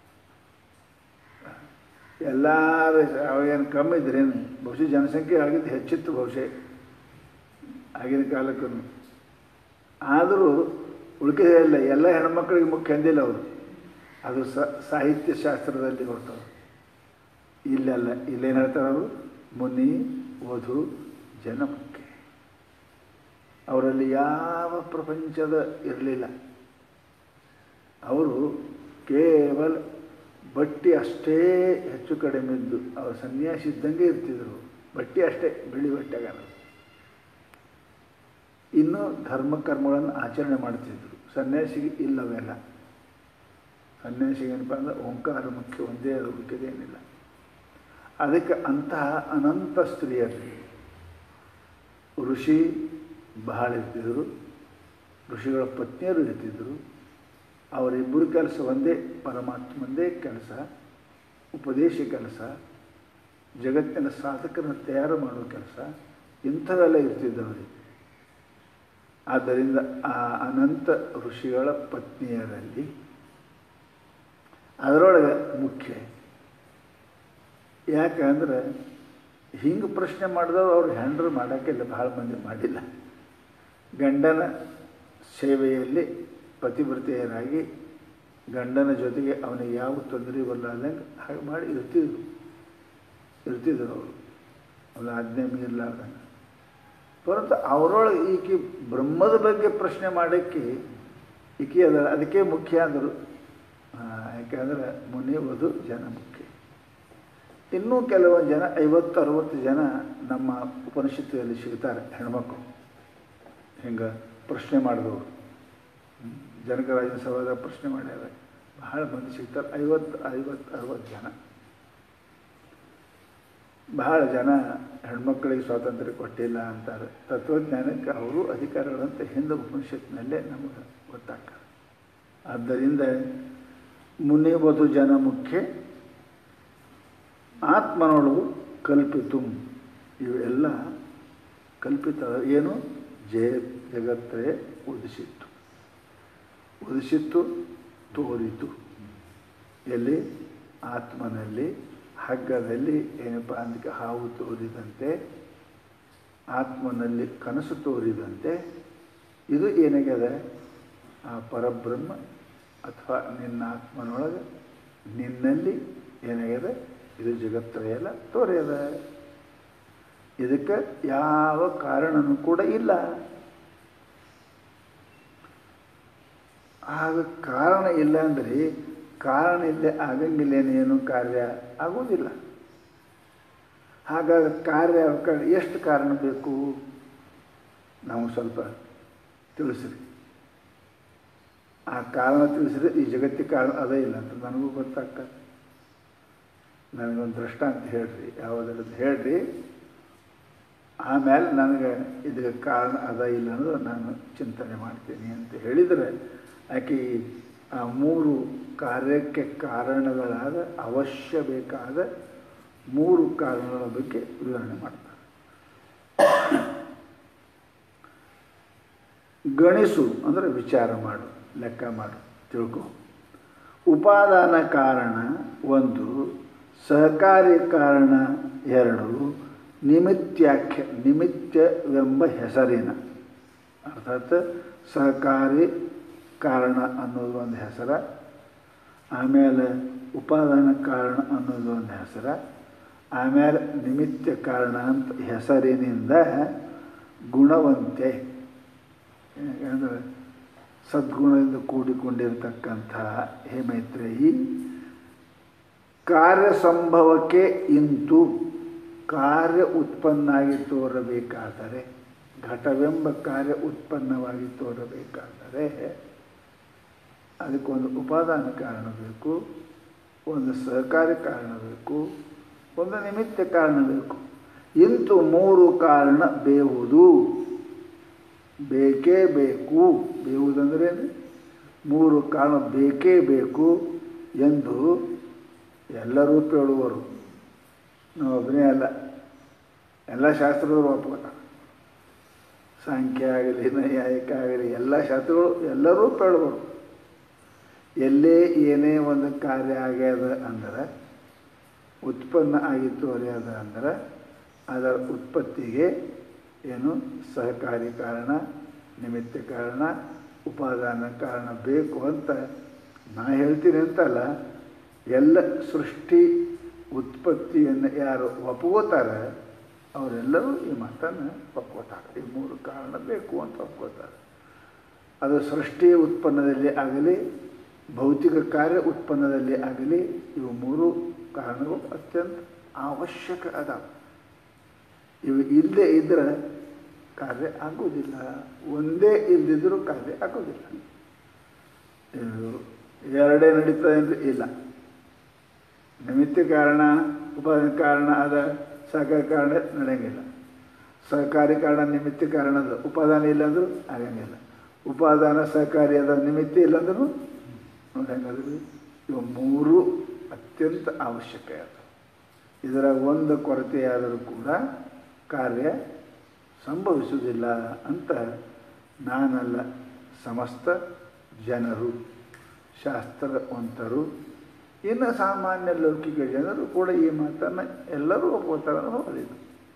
ಎಲ್ಲರೂ ಅವಾಗೇನು ಕಮ್ಮಿ ಇದ್ರೇನು, ಬಹುಶಃ ಜನಸಂಖ್ಯೆ ಆಗಿದ್ದು ಹೆಚ್ಚಿತ್ತು ಬಹುಶಃ ಆಗಿನ ಕಾಲಕ್ಕೂ. ಆದರೂ ಉಳ್ಕಿದೆಲ್ಲ ಎಲ್ಲ ಹೆಣ್ಮಕ್ಳಿಗೆ ಮುಖ್ಯ ಅಂದಿಲ್ಲ ಅವರು. ಅದು ಸಾಹಿತ್ಯ ಶಾಸ್ತ್ರದಲ್ಲಿ ಹೊರಟವರು. ಇಲ್ಲೆಲ್ಲ ಇಲ್ಲೇನು ಹೇಳ್ತಾರೆ ಅವರು, ಮುನಿ ವಧು ಜನ ಮುಖ್ಯ. ಅವರಲ್ಲಿ ಯಾವ ಪ್ರಪಂಚದ ಇರಲಿಲ್ಲ. ಅವರು ಕೇವಲ ಬಟ್ಟೆ ಅಷ್ಟೇ ಹೆಚ್ಚು ಕಡಿಮೆ ಇದ್ದು ಅವರು ಸನ್ಯಾಸಿ ಇದ್ದಂಗೆ ಇರ್ತಿದ್ರು. ಬಟ್ಟೆ ಅಷ್ಟೇ, ಬಿಳಿ ಬಟ್ಟೆಗಾರ. ಇನ್ನೂ ಧರ್ಮಕರ್ಮಗಳನ್ನು ಆಚರಣೆ ಮಾಡ್ತಿದ್ರು. ಸನ್ಯಾಸಿಗೆ ಇಲ್ಲವೆಲ್ಲ. ಸನ್ಯಾಸಿಗೆ ಏನಪ್ಪ ಅಂದ್ರೆ ಓಂಕಾರ ಮುಖ್ಯ, ಒಂದೇ ಮುಖ್ಯದೇನಿಲ್ಲ. ಅದಕ್ಕೆ ಅಂತಹ ಅನಂತ ಸ್ತ್ರೀಯರಲ್ಲಿ ಋಷಿ ಬಹಳ ಇರ್ತಿದ್ರು, ಋಷಿಗಳ ಪತ್ನಿಯರು ಇರ್ತಿದ್ರು. ಅವರಿಬ್ಬರು ಕೆಲಸ ಒಂದೇ, ಪರಮಾತ್ಮಂದೇ ಕೆಲಸ, ಉಪದೇಶ ಕೆಲಸ, ಜಗತ್ತಿನ ಸಾಧಕರನ್ನು ತಯಾರು ಮಾಡುವ ಕೆಲಸ, ಇಂಥವೆಲ್ಲ ಇರ್ತಿದ್ದವರಿಗೆ. ಆದ್ದರಿಂದ ಆ ಅನಂತ ಋಷಿಗಳ ಪತ್ನಿಯರಲ್ಲಿ ಅದರೊಳಗೆ ಮುಖ್ಯ. ಯಾಕಂದ್ರೆ ಹಿಂಗೆ ಪ್ರಶ್ನೆ ಮಾಡಿದವರು ಅವ್ರು ಹ್ಯಾಂಡ್ಲ್ ಮಾಡೋಕ್ಕಿಲ್ಲ, ಭಾಳ ಮಂದಿ ಮಾಡಿಲ್ಲ. ಗಂಡನ ಸೇವೆಯಲ್ಲಿ ಪತಿವ್ರತೆಯರಾಗಿ ಗಂಡನ ಜೊತೆಗೆ ಅವನಿಗೆ ಯಾವ ತೊಂದರೆ ಬರಲಾರ್ದಂಗೆ ಹಾಗೆ ಮಾಡಿ ಇರ್ತಿದ್ರು ಅವರು, ಅವನ ಆಜ್ಞೆ ಮೀರಲಾರ್ದಂಗೆ. ಪರಂತು ಅವರೊಳಗೆ ಈಕೆ ಬ್ರಹ್ಮದ ಬಗ್ಗೆ ಪ್ರಶ್ನೆ ಮಾಡೋಕ್ಕೆ ಈಕೆ ಅದ, ಅದಕ್ಕೆ ಮುಖ್ಯ ಅಂದರು. ಯಾಕೆಂದ್ರೆ ಮುನಿ ವಧು ಜನ ಮುಖ್ಯ. ಇನ್ನೂ ಕೆಲವೊಂದು ಜನ 50-60 ಜನ ನಮ್ಮ ಉಪನಿಷತ್ತಿನಲ್ಲಿ ಸಿಗ್ತಾರೆ, ಹೆಣ್ಮಕ್ಳು ಹಿಂಗೆ ಪ್ರಶ್ನೆ ಮಾಡಿದವರು. ಜನಕರಾಜನ ಸಭಾದ ಪ್ರಶ್ನೆ ಮಾಡ್ಯಾರ, ಬಹಳ ಮಂದಿ ಸಿಗ್ತಾರೆ. 50-60 ಜನ. ಬಹಳ ಜನ ಹೆಣ್ಮಕ್ಳಿಗೆ ಸ್ವಾತಂತ್ರ್ಯ ಕೊಟ್ಟಿಲ್ಲ ಅಂತಾರೆ. ತತ್ವಜ್ಞಾನಕ್ಕೆ ಅವರು ಅಧಿಕಾರಿಗಳಂತ ಹಿಂದೆ ಉಪನಿಷತ್ನಲ್ಲೇ ನಮಗೆ ಗೊತ್ತಾಗ್ತದೆ. ಆದ್ದರಿಂದ ಮುನಿವಧು ಜನ ಮುಖ್ಯ ಆತ್ಮನೊಳಗು ಕಲ್ಪಿತು, ಇವೆಲ್ಲ ಕಲ್ಪಿತ. ಏನು? ಜಗತ್ತೇ ಉದಿಸಿತ್ತು ತೋರಿತು. ಎಲ್ಲಿ? ಆತ್ಮನಲ್ಲಿ. ಹಗ್ಗದಲ್ಲಿ ಏನಪ್ಪ ಅಂದಕ್ಕೆ ಹಾವು ತೋರಿದಂತೆ, ಆತ್ಮನಲ್ಲಿ ಕನಸು ತೋರಿದಂತೆ ಇದು ಏನಾಗ್ಯದ? ಆ ಪರಬ್ರಹ್ಮ ಅಥವಾ ನಿನ್ನ ಆತ್ಮನೊಳಗೆ ನಿನ್ನಲ್ಲಿ ಏನಾಗ್ಯದ? ಇದು ಜಗತ್ತೇ ಎಲ್ಲ ತೋರ್ಯದ. ಇದಕ್ಕೆ ಯಾವ ಕಾರಣನೂ ಕೂಡ ಇಲ್ಲ. ಆಗ ಕಾರಣ ಇಲ್ಲ ಅಂದರೆ ಕಾರಣ ಇಲ್ಲೇ ಆಗಂಗಿಲ್ಲೇನೇನು ಕಾರ್ಯ ಆಗೋದಿಲ್ಲ. ಹಾಗಾಗಿ ಕಾರ್ಯ ಎಷ್ಟು ಕಾರಣ ಬೇಕು ನಾವು ಸ್ವಲ್ಪ ತಿಳಿಸ್ರಿ. ಆ ಕಾರಣ ತಿಳಿಸಿದ್ರೆ ಈ ಜಗತ್ತಿಗೆ ಕಾರಣ ಅದೇ ಇಲ್ಲ ಅಂತ ನನಗೂ ಗೊತ್ತಾಗ್ತದೆ. ನನಗೊಂದು ದೃಷ್ಟಾಂತ ಹೇಳ್ರಿ, ಯಾವುದರದ್ದು ಹೇಳ್ರಿ, ಆಮೇಲೆ ನನಗೆ ಇದಕ್ಕೆ ಕಾರಣ ಅದ ಇಲ್ಲ ಅನ್ನೋದು ನಾನು ಚಿಂತನೆ ಮಾಡ್ತೀನಿ ಅಂತ ಹೇಳಿದರೆ ಆಕೆ ಆ ಮೂರು ಕಾರ್ಯಕ್ಕೆ ಕಾರಣಗಳಾದ ಅವಶ್ಯ ಬೇಕಾದ ಮೂರು ಕಾರಣಗಳ ಬಗ್ಗೆ ವಿವರಣೆ ಮಾಡ್ತಾರೆ. ಗಣಿಸು ಅಂದರೆ ವಿಚಾರ ಮಾಡು, ಲೆಕ್ಕ ಮಾಡು, ತಿಳ್ಕೊ. ಉಪಾದಾನ ಕಾರಣ ಒಂದು, ಸಹಕಾರಿ ಕಾರಣ ಎರಡು, ನಿಮಿತ್ತವೆಂಬ ಹೆಸರಿನ, ಅರ್ಥಾತ್ ಸಹಕಾರಿ ಕಾರಣ ಅನ್ನೋದು ಒಂದು ಹೆಸರ, ಆಮೇಲೆ ಉಪಾದಾನ ಕಾರಣ ಅನ್ನೋದು ಒಂದು ಹೆಸರ, ಆಮೇಲೆ ನಿಮಿತ್ತ ಕಾರಣ ಅಂತ ಹೆಸರಿನಿಂದ ಗುಣವಂತೆ ಅಂದರೆ ಸದ್ಗುಣದಿಂದ ಕೂಡಿಕೊಂಡಿರತಕ್ಕಂಥ ಹೇ ಮೈತ್ರೇಯಿ, ಕಾರ್ಯ ಸಂಭವಕ್ಕೆ ಇಂತು ಕಾರ್ಯ ಉತ್ಪನ್ನಾಗಿ ತೋರಬೇಕಾದರೆ, ಘಟವೆಂಬ ಕಾರ್ಯ ಉತ್ಪನ್ನವಾಗಿ ತೋರಬೇಕಾದರೆ ಅದಕ್ಕೊಂದು ಉಪಾದಾನ ಕಾರಣ ಬೇಕು, ಒಂದು ಸಹಕಾರಿ ಕಾರಣ ಬೇಕು, ಒಂದು ನಿಮಿತ್ತ ಕಾರಣ ಬೇಕು. ಇಂತು ಮೂರು ಕಾರಣ ಬೇಹುದು, ಬೇಕೇ ಬೇಕು. ಬೇಹುದಂದ್ರೆ ಮೂರು ಕಾರಣ ಬೇಕೇ ಬೇಕು ಎಂದು ಎಲ್ಲರೂ ಹೇಳುವರು. ನಾವು ಒಬ್ಬನೇ ಅಲ್ಲ, ಎಲ್ಲ ಶಾಸ್ತ್ರದವರು ಒಪ್ಕೋತಾರೆ. ಸಾಂಖ್ಯ ಆಗಲಿ, ನೈಯಾಯಿಕ ಆಗಲಿ, ಎಲ್ಲ ಶಾಸ್ತ್ರಗಳು ಎಲ್ಲರೂ ಹೇಳುವರು. ಎಲ್ಲೇ ಏನೇ ಒಂದು ಕಾರ್ಯ ಆಗ್ಯದ ಅಂದ್ರೆ, ಉತ್ಪನ್ನ ಆಗಿತ್ತು ಅರಿಯದ ಅಂದ್ರೆ ಅದರ ಉತ್ಪತ್ತಿಗೆ ಏನು ಸಹಕಾರಿ ಕಾರಣ, ನಿಮಿತ್ತ ಕಾರಣ, ಉಪಾದಾನ ಕಾರಣ ಬೇಕು ಅಂತ ನಾ ಹೇಳ್ತೀನಿ ಅಂತಲ್ಲ, ಎಲ್ಲ ಸೃಷ್ಟಿ ಉತ್ಪತ್ತಿಯನ್ನು ಯಾರು ಒಪ್ಕೋತಾರೆ ಅವರೆಲ್ಲರೂ ಈ ಮಾತನ್ನು ಒಪ್ಕೋತಾರೆ. ಈ ಮೂರು ಕಾರಣ ಬೇಕು ಅಂತ ಒಪ್ಕೋತಾರೆ. ಅದು ಸೃಷ್ಟಿ ಉತ್ಪನ್ನದಲ್ಲಿ ಆಗಲಿ, ಭೌತಿಕ ಕಾರ್ಯ ಉತ್ಪನ್ನದಲ್ಲಿ ಆಗಲಿ, ಇವು ಮೂರು ಕಾರಣಗಳು ಅತ್ಯಂತ ಅವಶ್ಯಕ ಅದಾವ. ಇವು ಇಲ್ಲದೆ ಇದ್ದರೆ ಕಾರ್ಯ ಆಗೋದಿಲ್ಲ, ಒಂದೇ ಇಲ್ಲದಿದ್ದರೂ ಕಾರ್ಯ ಆಗೋದಿಲ್ಲ. ಎರಡೇ ನಡೀತದೆ ಅಂದರೆ ಇಲ್ಲ. ನಿಮಿತ್ತ ಕಾರಣ ಉಪಾದಾನ ಕಾರಣ ಆದ ಸಹಕಾರಿ ಕಾರಣ ನಡೆಯಂಗಿಲ್ಲ. ಸಹಕಾರಿ ಕಾರಣ ನಿಮಿತ್ತ ಕಾರಣದ ಉಪಾದಾನ ಇಲ್ಲಾಂದ್ರೂ ಆಗಂಗಿಲ್ಲ. ಉಪಾದಾನ ಸಹಕಾರಿ ಅದ ನಿಮಿತ್ತ ಇಲ್ಲಾಂದ್ರೂ ನೋಡಂಗಾದ್ರೆ ಇವು ಮೂರು ಅತ್ಯಂತ ಅವಶ್ಯಕ ಅದು. ಇದರ ಒಂದು ಕೊರತೆಯಾದರೂ ಕೂಡ ಕಾರ್ಯ ಸಂಭವಿಸುವುದಿಲ್ಲ ಅಂತ ನಾನಲ್ಲ, ಸಮಸ್ತ ಜನರು, ಶಾಸ್ತ್ರವಂತರು, ಇನ್ನು ಸಾಮಾನ್ಯ ಲೌಕಿಕ ಜನರು ಕೂಡ ಈ ಮಾತನ್ನು ಎಲ್ಲರೂ ಒಪ್ಕೋತಾರೆ ಹೋಗಲಿಲ್ಲ.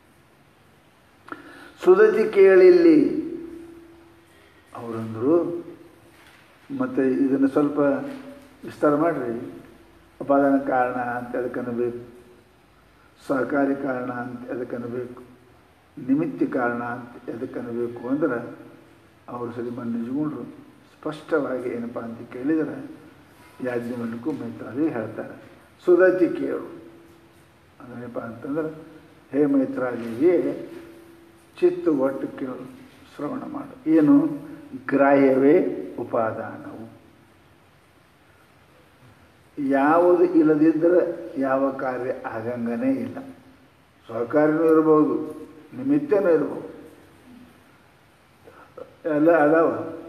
ಸುದತಿ ಕೇಳಿಲ್ಲಿ ಅವರಂದರು, ಮತ್ತು ಇದನ್ನು ಸ್ವಲ್ಪ ವಿಸ್ತಾರ ಮಾಡಿರಿ. ಉಪಾದಾನ ಕಾರಣ ಅಂತ ಅದಕ್ಕನ್ನಬೇಕು, ಸಹಕಾರಿ ಕಾರಣ ಅಂತ ಅದಕ್ಕನ್ನಬೇಕು, ನಿಮಿತ್ತ ಕಾರಣ ಅಂತ ಅದಕ್ಕನ್ನಬೇಕು ಅಂದ್ರೆ ಅವರು ಶ್ರೀಮನ್ನಿಜುಗೊಂಡ್ರು ಸ್ಪಷ್ಟವಾಗಿ ಏನಪ್ಪ ಅಂತ ಕೇಳಿದರೆ ಯಾಜ್ಞವಲ್ಕ್ಯಕ್ಕೂ ಮೈತ್ರಾದಿ ಹೇಳ್ತಾರೆ. ಸುದತಿ ಕೇಳು ಅಂದ್ರೇನಪ್ಪ ಅಂತಂದ್ರೆ, ಹೇ ಮೈತ್ರಾದೇವಿಯೇ ಚಿತ್ತು ಒಟ್ಟು ಕೇಳು, ಶ್ರವಣ ಮಾಡು. ಏನು? ಗ್ರಾಹ್ಯವೇ ಉಪಾದಾನವು. ಯಾವುದು ಇಲ್ಲದಿದ್ದರೆ ಯಾವ ಕಾರ್ಯ ಆಗಂಗನೇ ಇಲ್ಲ. ಸಹಕಾರಿನೂ ಇರ್ಬೋದು, ನಿಮಿತ್ತನೂ ಇರ್ಬೋದು, ಎಲ್ಲ ಅದಾವ.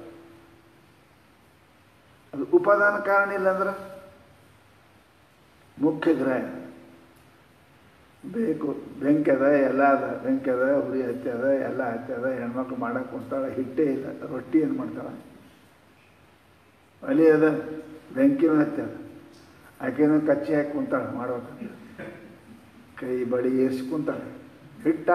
ಅದು ಉಪಾದಾನ ಕಾರಣ ಇಲ್ಲಂದ್ರೆ ಮುಖ್ಯ ಗ್ರಾಹ್ಯ ಬೇಕು. ಬೆಂಕಿ ಅದ, ಎಲ್ಲ ಅದ, ಬೆಂಕಿ ಅದ, ಹುರಿ ಹತ್ತಿ ಅದ, ಎಲ್ಲ ಹತ್ತಿ ಅದ, ಹೆಣ್ಮಕ್ಳು ಮಾಡಕ್ಕೆ ಕುಂತಾಳೆ, ಹಿಟ್ಟೇ ಇಲ್ಲ, ರೊಟ್ಟಿ ಏನು ಮಾಡ್ತಾಳೆ? ಒಲೆ ಅದ, ಬೆಂಕಿನೂ ಹತ್ತಿ ಅದ, ಆಕೆನೂ ಕಚ್ಚಿ ಹಾಕಿ ಕುಂತಾಳೆ ಮಾಡ್ಬೇಕಂತ, ಕೈ ಬಳಿ ಏರ್ಸಿ ಕುಂತಾಳೆ, ಹಿಟ್ಟ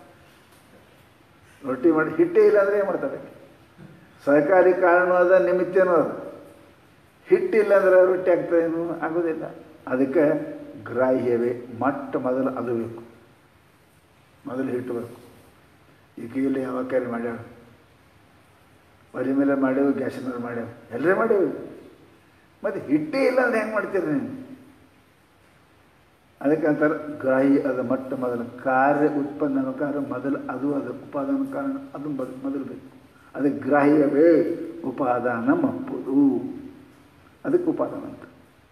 ರೊಟ್ಟಿ ಮಾಡಿ ಹಿಟ್ಟೇ ಇಲ್ಲ ಅಂದರೆ ಏನು ಮಾಡ್ತಾರೆ? ಸಹಕಾರಿ ಕಾರಣವೂ ಅದ, ನಿಮಿತ್ತನೂ ಅದ. ಹಿಟ್ಟಿಲ್ಲ ಅಂದ್ರೆ ರೊಟ್ಟಿ ಆಗ್ತದೇನು? ಆಗೋದಿಲ್ಲ. ಅದಕ್ಕೆ ಗ್ರಾಹ್ಯವೇ ಮೊಟ್ಟ ಮೊದಲು ಅದು ಬೇಕು. ಮೊದಲು ಹಿಟ್ಟು ಬೇಕು. ಈಗೀಗಲೇ ಯಾವ ಕಾರ್ಯ ಮಾಡ್ಯಾವ, ಒಲೆ ಮೇಲೆ ಮಾಡೇವು, ಗ್ಯಾಸಿನ ಮೇಲೆ ಮಾಡ್ಯಾವ, ಎಲ್ಲರೇ ಮಾಡೇವು. ಮತ್ತು ಹಿಟ್ಟೇ ಇಲ್ಲ ಅಂದ್ರೆ ಹೆಂಗೆ ಮಾಡ್ತೀರಿ ನೀವು? ಅದಕ್ಕೆ ಅಂತಾರೆ ಗ್ರಾಹಿ ಅದು ಮೊಟ್ಟ ಮೊದಲು. ಕಾರ್ಯ ಉತ್ಪನ್ನ ಕಾರ್ಯ ಮೊದಲು ಅದು ಉಪಾದಾನ ಕಾರಣ ಅದು ಮೊದಲು ಬೇಕು. ಅದಕ್ಕೆ ಗ್ರಾಹ್ಯವೇ ಉಪಾದಾನ ಮಪ್ಪುದು, ಅದಕ್ಕೆ ಉಪಾದಾನ ಅಂತ.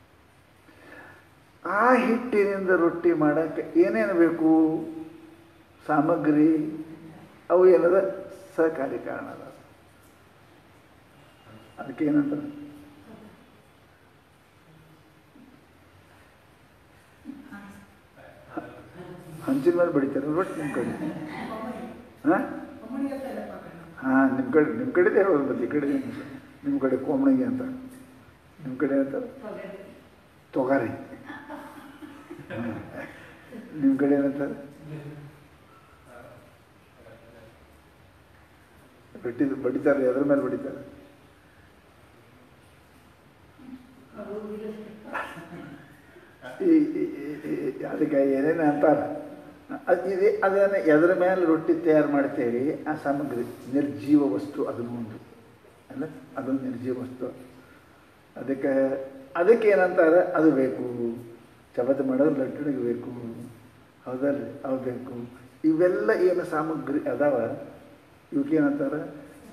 ಆ ಹಿಟ್ಟಿನಿಂದ ರೊಟ್ಟಿ ಮಾಡೋಕ್ಕೆ ಏನೇನು ಬೇಕು? ಸಾಮಗ್ರಿ ಅವು ಏನದ? ಸಹಕಾರಿ ಕಾರಣ ಅದ. ಅದಕ್ಕೆ ಏನಂತಾರೆ? ಹಂಚಿನ ಮೇಲೆ ಬಡಿತಾರೆ ರೊಟ್ಟಿ ನಿಮ್ಮ ಕಡೆ. ಹಾಂ ಹಾಂ, ನಿಮ್ಮ ಕಡೆದೇ ಹೇಳೋದು. ಮತ್ತೆ ಈ ಕಡೆ ನಿಮ್ಮ ಕಡೆ ಕೋಮಣಿಗೆ ಅಂತ, ನಿಮ್ಮ ಕಡೆ ಅಂತಾರೆ ತೊಗರಿ, ನಿಮ್ಮ ಕಡೆ ಏನಂತಾರೆ? ಬಡಿತಾರೆ. ಅದ್ರ ಮೇಲೆ ಬಡಿತಾರೆ. ಅದಕ್ಕೆ ಏನೇನು ಅಂತಾರೆ ಅದನ್ನು ಎದ್ರ ಮೇಲೆ ರೊಟ್ಟಿ ತಯಾರು ಮಾಡ್ತೇವೆ. ಆ ಸಾಮಗ್ರಿ ನಿರ್ಜೀವ ವಸ್ತು, ಅದನ್ನು ಒಂದು ಅಲ್ಲ, ಅದೊಂದು ನಿರ್ಜೀವ ವಸ್ತು. ಅದಕ್ಕೆ ಏನಂತಾರೆ? ಅದು ಬೇಕು. ಚಪಾತಿ ಮಾಡೋದು ಲಡ್ಡಿಗೆ ಬೇಕು, ಹೌದಲ್ರಿ? ಅವು ಬೇಕು. ಇವೆಲ್ಲ ಏನು ಸಾಮಗ್ರಿ ಅದಾವ, ಇವಕ್ಕೇನಂತಾರೆ?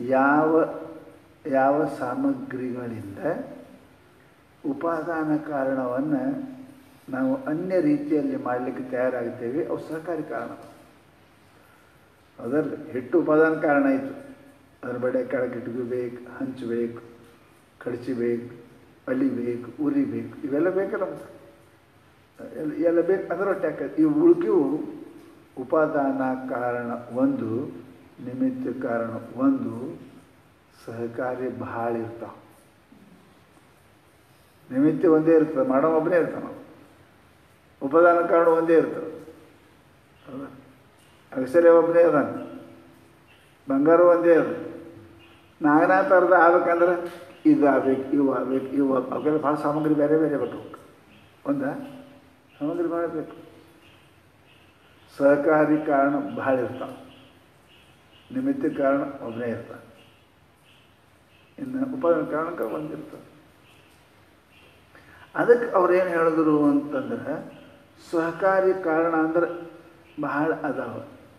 ಯಾವ ಸಾಮಗ್ರಿಗಳಿಂದ ಉಪಾದಾನ ಕಾರಣವನ್ನು ನಾವು ಅನ್ಯ ರೀತಿಯಲ್ಲಿ ಮಾಡಲಿಕ್ಕೆ ತಯಾರಾಗ್ತೇವೆ, ಅವು ಸಹಕಾರಿ ಕಾರಣ. ಹೌದಲ್ರಿ? ಹಿಟ್ಟು ಉಪಾದಾನ ಕಾರಣ ಆಯಿತು. ಅದ್ರ ಬಡೆ ಕೆಳಗಿಟ್ಟಿಗೂ ಬೇಕು, ಹಂಚಬೇಕು, ಕಡಚಿಬೇಕು, ಅಲಿಬೇಕು, ಉರಿಬೇಕು, ಇವೆಲ್ಲ ಬೇಕಲ್ಲ. ಮತ್ತೆ ಎಲ್ಲ ಬೇಕು. ಅದರ ರೊಟ್ಟಿ ಹಾಕಿ ಇವು ಉಳ್ಕಿವು ಉಪಾದಾನ ಕಾರಣ ಒಂದು, ನಿಮಿತ್ತ ಕಾರಣ ಒಂದು, ಸಹಕಾರಿ ಭಾಳ ಇರ್ತಾವೆ. ನಿಮಿತ್ತ ಒಂದೇ ಇರ್ತದೆ, ಮಾಡೋ ಒಬ್ಬನೇ ಇರ್ತಾನೆ. ಉಪಾದಾನ ಕಾರಣ ಒಂದೇ ಇರ್ತದೆ. ಹೌದಾ? ಅಗಸರೆ ಒಬ್ಬನೇ ಅದಾನೆ, ಬಂಗಾರ ಒಂದೇ ಅದ. ನಾನಾ ಥರದ ಆಗ್ಬೇಕಂದ್ರೆ ಇದು ಆಗ್ಬೇಕು, ಇವು ಆಗ್ಬೇಕು, ಇವು ಅವೆಲ್ಲ ಭಾಳ ಸಾಮಗ್ರಿ ಬೇರೆ ಬೇರೆ ಬೇಕು. ಒಂದಾ ಸಾಮಗ್ರಿ ಭಾಳ ಬೇಕು. ಸಹಕಾರಿ ಕಾರಣ ಭಾಳ ಇರ್ತಾವೆ, ನಿಮಿತ್ತ ಕಾರಣ ಒಬ್ಬನೇ ಇರ್ತಾನೆ, ಇನ್ನು ಉಪಾದಾನ ಕಾರಣಕ್ಕೆ ಒಂದಿರ್ತದೆ. ಅದಕ್ಕೆ ಅವ್ರೇನು ಹೇಳಿದ್ರು ಅಂತಂದ್ರೆ, ಸಹಕಾರಿ ಕಾರಣ ಅಂದ್ರೆ ಬಹಳ ಅದಾವ.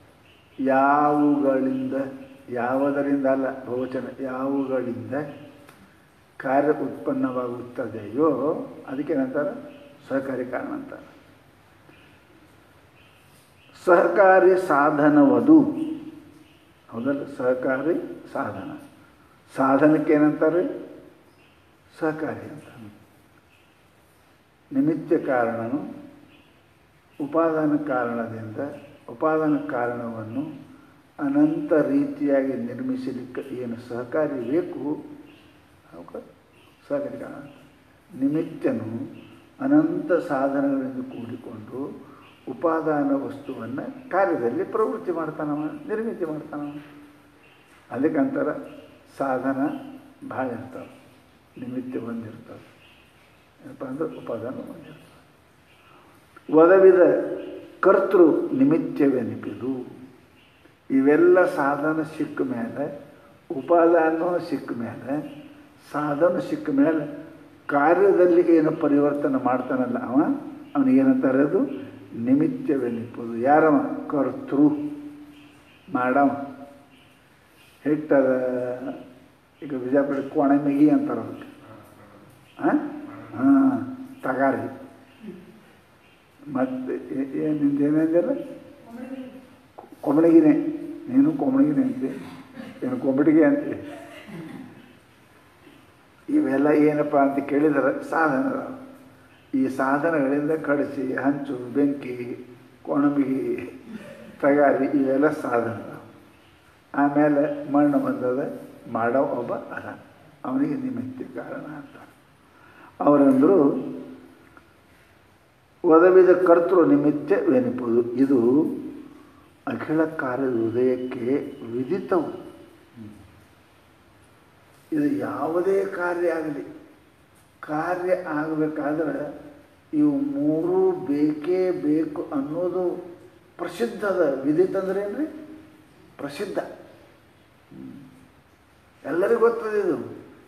ಯಾವುದರಿಂದ ಅಲ್ಲ, ಬಹುವಚನ, ಯಾವುಗಳಿಂದ ಕಾರ್ಯ ಉತ್ಪನ್ನವಾಗುತ್ತದೆಯೋ ಅದಕ್ಕೇನಂತಾರೆ? ಸಹಕಾರಿ ಕಾರಣ ಅಂತಾರೆ. ಸಹಕಾರಿ ಸಾಧನವದು, ಹೌದಲ್ಲ? ಸಹಕಾರಿ ಸಾಧನ, ಸಾಧನಕ್ಕೆ ಏನಂತಾರೆ? ಸಹಕಾರಿ ಅಂತ. ನಿಮಿತ್ತ ಕಾರಣನು ಉಪಾದಾನ ಕಾರಣದಿಂದ ಉಪಾದಾನ ಕಾರಣವನ್ನು ಅನಂತ ರೀತಿಯಾಗಿ ನಿರ್ಮಿಸಲಿಕ್ಕೆ ಏನು ಸಹಕಾರಿ ಬೇಕು, ಸಹಕಾರಿ ಕಾರಣ. ನಿಮಿತ್ತನು ಅನಂತ ಸಾಧನಗಳಿಂದ ಕೂಡಿಕೊಂಡು ಉಪಾದಾನ ವಸ್ತುವನ್ನು ಕಾರ್ಯದಲ್ಲಿ ಪ್ರವೃತ್ತಿ ಮಾಡ್ತಾನವ, ನಿರ್ಮಿತಿ ಮಾಡ್ತಾನವ. ಅದಕ್ಕಂತಾರೆ ಸಾಧನ ಭಾಳ ಇರ್ತಾವೆ, ನಿಮಿತ್ತ ಒಂದಿರ್ತವೆ. ಏನಪ್ಪ ಅಂದ್ರೆ ಉಪಾದಾನ ಒಂದಿರ್ತವೆ. ಒದವಿದ ಕರ್ತೃ ನಿಮಿತ್ತವೆನಿಪಿದು. ಇವೆಲ್ಲ ಸಾಧನ ಸಿಕ್ಕ ಮೇಲೆ, ಉಪಾದಾನ ಸಿಕ್ಕ ಮೇಲೆ, ಸಾಧನ ಸಿಕ್ಕ ಮೇಲೆ ಕಾರ್ಯದಲ್ಲಿ ಏನು ಪರಿವರ್ತನೆ ಮಾಡ್ತಾನಲ್ಲ ಅವನಿಗೇನಂತಾರೆ? ಅದು ನಿಮಿತ್ತವೆನಿಪುದು. ಯಾರವ? ಕರ್ತೃ, ಮಾಡವ. ಹಿಟ್ಟದ ಈಗ ಬಿಜಾಪುರ ಕೋಣೆ ಮಿಗಿ ಅಂತಾರೆ ಅದಕ್ಕೆ. ಹಾಂ ತಗಾರಿ. ಮತ್ತು ನಿಂದೇನಿದೆಯಲ್ಲ ಕೊಮಣಗಿನೇ, ನೀನು ಕೊಮಣಗಿನೇ ಅಂತೆ, ಏನು ಕೊಮಟಿಗೆ ಅಂತೆ. ಇವೆಲ್ಲ ಏನಪ್ಪ ಅಂತ ಕೇಳಿದರೆ ಸಾಧನಗಳು. ಈ ಸಾಧನಗಳಿಂದ ಕಡಿಸಿ, ಹಂಚು, ಬೆಂಕಿ, ಕೊಣಮಿಗಿ, ತಗಾರಿ ಇವೆಲ್ಲ ಸಾಧನಗಳು. ಆಮೇಲೆ ಮಣ್ಣು ಬಂದದ, ಮಾಡೋ ಒಬ್ಬ ಅದ, ಅವನಿಗೆ ನಿಮಿತ್ತ ಕಾರಣ ಅಂತ ಅವರಂದರು. ಒದವಿದ ಕರ್ತೃ ನಿಮಿತ್ತವೆನಿಪುದು, ಇದು ಅಖಿಲ ಕಾರ್ಯದ ಹೃದಯಕ್ಕೆ ವಿದಿತವು. ಇದು ಯಾವುದೇ ಕಾರ್ಯ ಆಗಲಿ, ಕಾರ್ಯ ಆಗಬೇಕಾದ್ರೆ ಇವು ಮೂರೂ ಬೇಕೇ ಬೇಕು ಅನ್ನೋದು ಪ್ರಸಿದ್ಧದ. ವಿದಿತ ಅಂದ್ರೆ ಏನ್ರಿ? ಪ್ರಸಿದ್ಧ, ಎಲ್ಲರಿಗೂ ಗೊತ್ತದೆ. ಇದು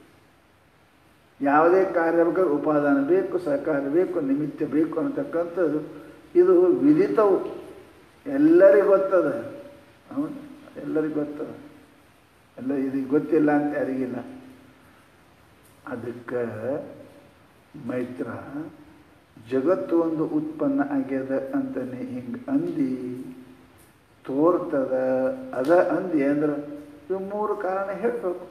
ಯಾವುದೇ ಕಾರ್ಯ ಬೇಕಾದ್ರೆ ಉಪಾದಾನ ಬೇಕು, ಸಹಕಾರ ಬೇಕು, ನಿಮಿತ್ತ ಬೇಕು ಅನ್ನತಕ್ಕಂಥದ್ದು ಇದು ವಿದಿತವು, ಎಲ್ಲರಿಗೂ ಗೊತ್ತದ. ಅವನು ಎಲ್ಲರಿಗೂ ಗೊತ್ತದ, ಎಲ್ಲ ಇದಕ್ಕೆ ಗೊತ್ತಿಲ್ಲ ಅಂತ ಯಾರಿಗಿಲ್ಲ. ಅದಕ್ಕೆ ಮೈತ್ರ ಜಗತ್ತು ಒಂದು ಉತ್ಪನ್ನ ಆಗ್ಯದ ಅಂತಲೇ ಹಿಂಗೆ ಅಂದು ತೋರ್ತದ. ಅದ ಅಂದು ಅಂದ್ರೆ ಇವು ಮೂರು ಕಾರಣ ಹೇಳಬೇಕು.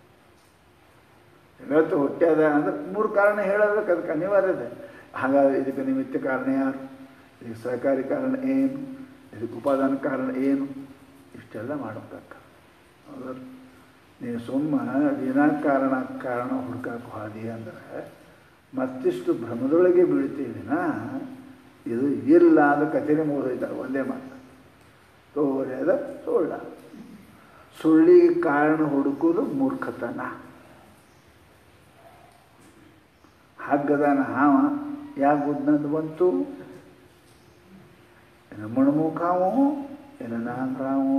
ಜಗತ್ತು ಹುಟ್ಟ್ಯದ ಅಂದ್ರೆ ಮೂರು ಕಾರಣ ಹೇಳಬೇಕು, ಅದಕ್ಕೆ ಅನಿವಾರ್ಯ ಇದೆ. ಹಾಗಾದ್ರೆ ಇದಕ್ಕೆ ನಿಮಿತ್ತ ಕಾರಣ ಯಾರು, ಇದಕ್ಕೆ ಸಹಕಾರಿ ಕಾರಣ ಏನು, ಇದಕ್ಕೆ ಉಪಾದಾನ ಕಾರಣ ಏನು, ಇಷ್ಟೆಲ್ಲ ಮಾಡಬೇಕು. ಹೌದ್ರ? ನೀನು ಸುಮ್ಮ ವಿನಾಕಾರಣ ಕಾರಣ ಹುಡ್ಕಾಕ ಹೋದಿ ಅಂದ್ರೆ ಮತ್ತಿಷ್ಟು ಭ್ರಮದೊಳಗೆ ಬೀಳ್ತೀವಿನ. ಇದು ಇಲ್ಲ ಅದು ಕಥೆನೇ ಮುಗಿದೋಯ್ತಾರೆ, ಒಂದೇ ಮಾತು. ತೋರ್ಯದ ಸುಳ್ಳ, ಸುಳ್ಳಿಗೆ ಕಾರಣ ಹುಡುಕೋದು ಮೂರ್ಖತನ. ಹಗ್ಗದಾನ ಹಾವ ಯಾಕೆ ಗುದ್ನಂದು ಬಂತು? ಏನು ಮಣ್ಮುಖಾವು, ಏನು ನಾಂಗ್ರಾವು,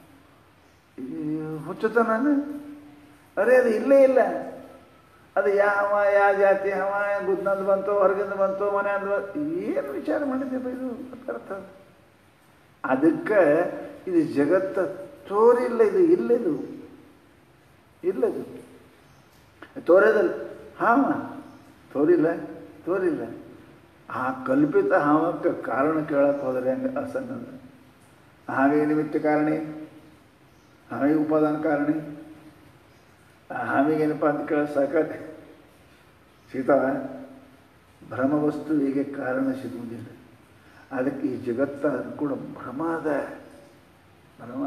ಹುಚ್ಚುತನ. ಅರೆ ಅದು ಇಲ್ಲೇ ಇಲ್ಲ. ಅದು ಯಾವ ಜಾತಿ ಹವ ಗುದ್ನಂದು ಬಂತು, ಹೊರಗಿಂದ ಬಂತು, ಮನೆ ಅಂದು ಏನು ವಿಚಾರ ಮಾಡಿದ್ದೇವೆ ಇದು ಅರ್ಥ. ಅದಕ್ಕೆ ಇದು ಜಗತ್ತ ತೋರಿಲ್ಲ, ಇದು ಇಲ್ಲದು ಇಲ್ಲದು ತೋರದಲ್ಲ. ಹಾವ ತೋರಿಲ್ಲ, ತೋರಿಲ್ಲ. ಆ ಕಲ್ಪಿತ ಹಾವಕ್ಕೆ ಕಾರಣ ಕೇಳಕ್ಕೆ ಹೋದರೆ ಹಂಗೆ ಅಸನ್ನದ. ಹಾಗೆ ನಿಮಿತ್ತ ಕಾರಣ, ಹಾಗೆ ಉಪಾದಾನ ಕಾರಣ. ಹಾವಿಗೇನಪ್ಪ ಅಂತ ಕೇಳ ಸಾಕಾರೆ ಸಿಗ್ತಾವ. ಭ್ರಮವಸ್ತುವಿಗೆ ಕಾರಣ ಸಿಗುವುದಿಲ್ಲ. ಅದಕ್ಕೆ ಈ ಜಗತ್ತ ಕೂಡ ಭ್ರಮ ಅದ, ಭ್ರಮ.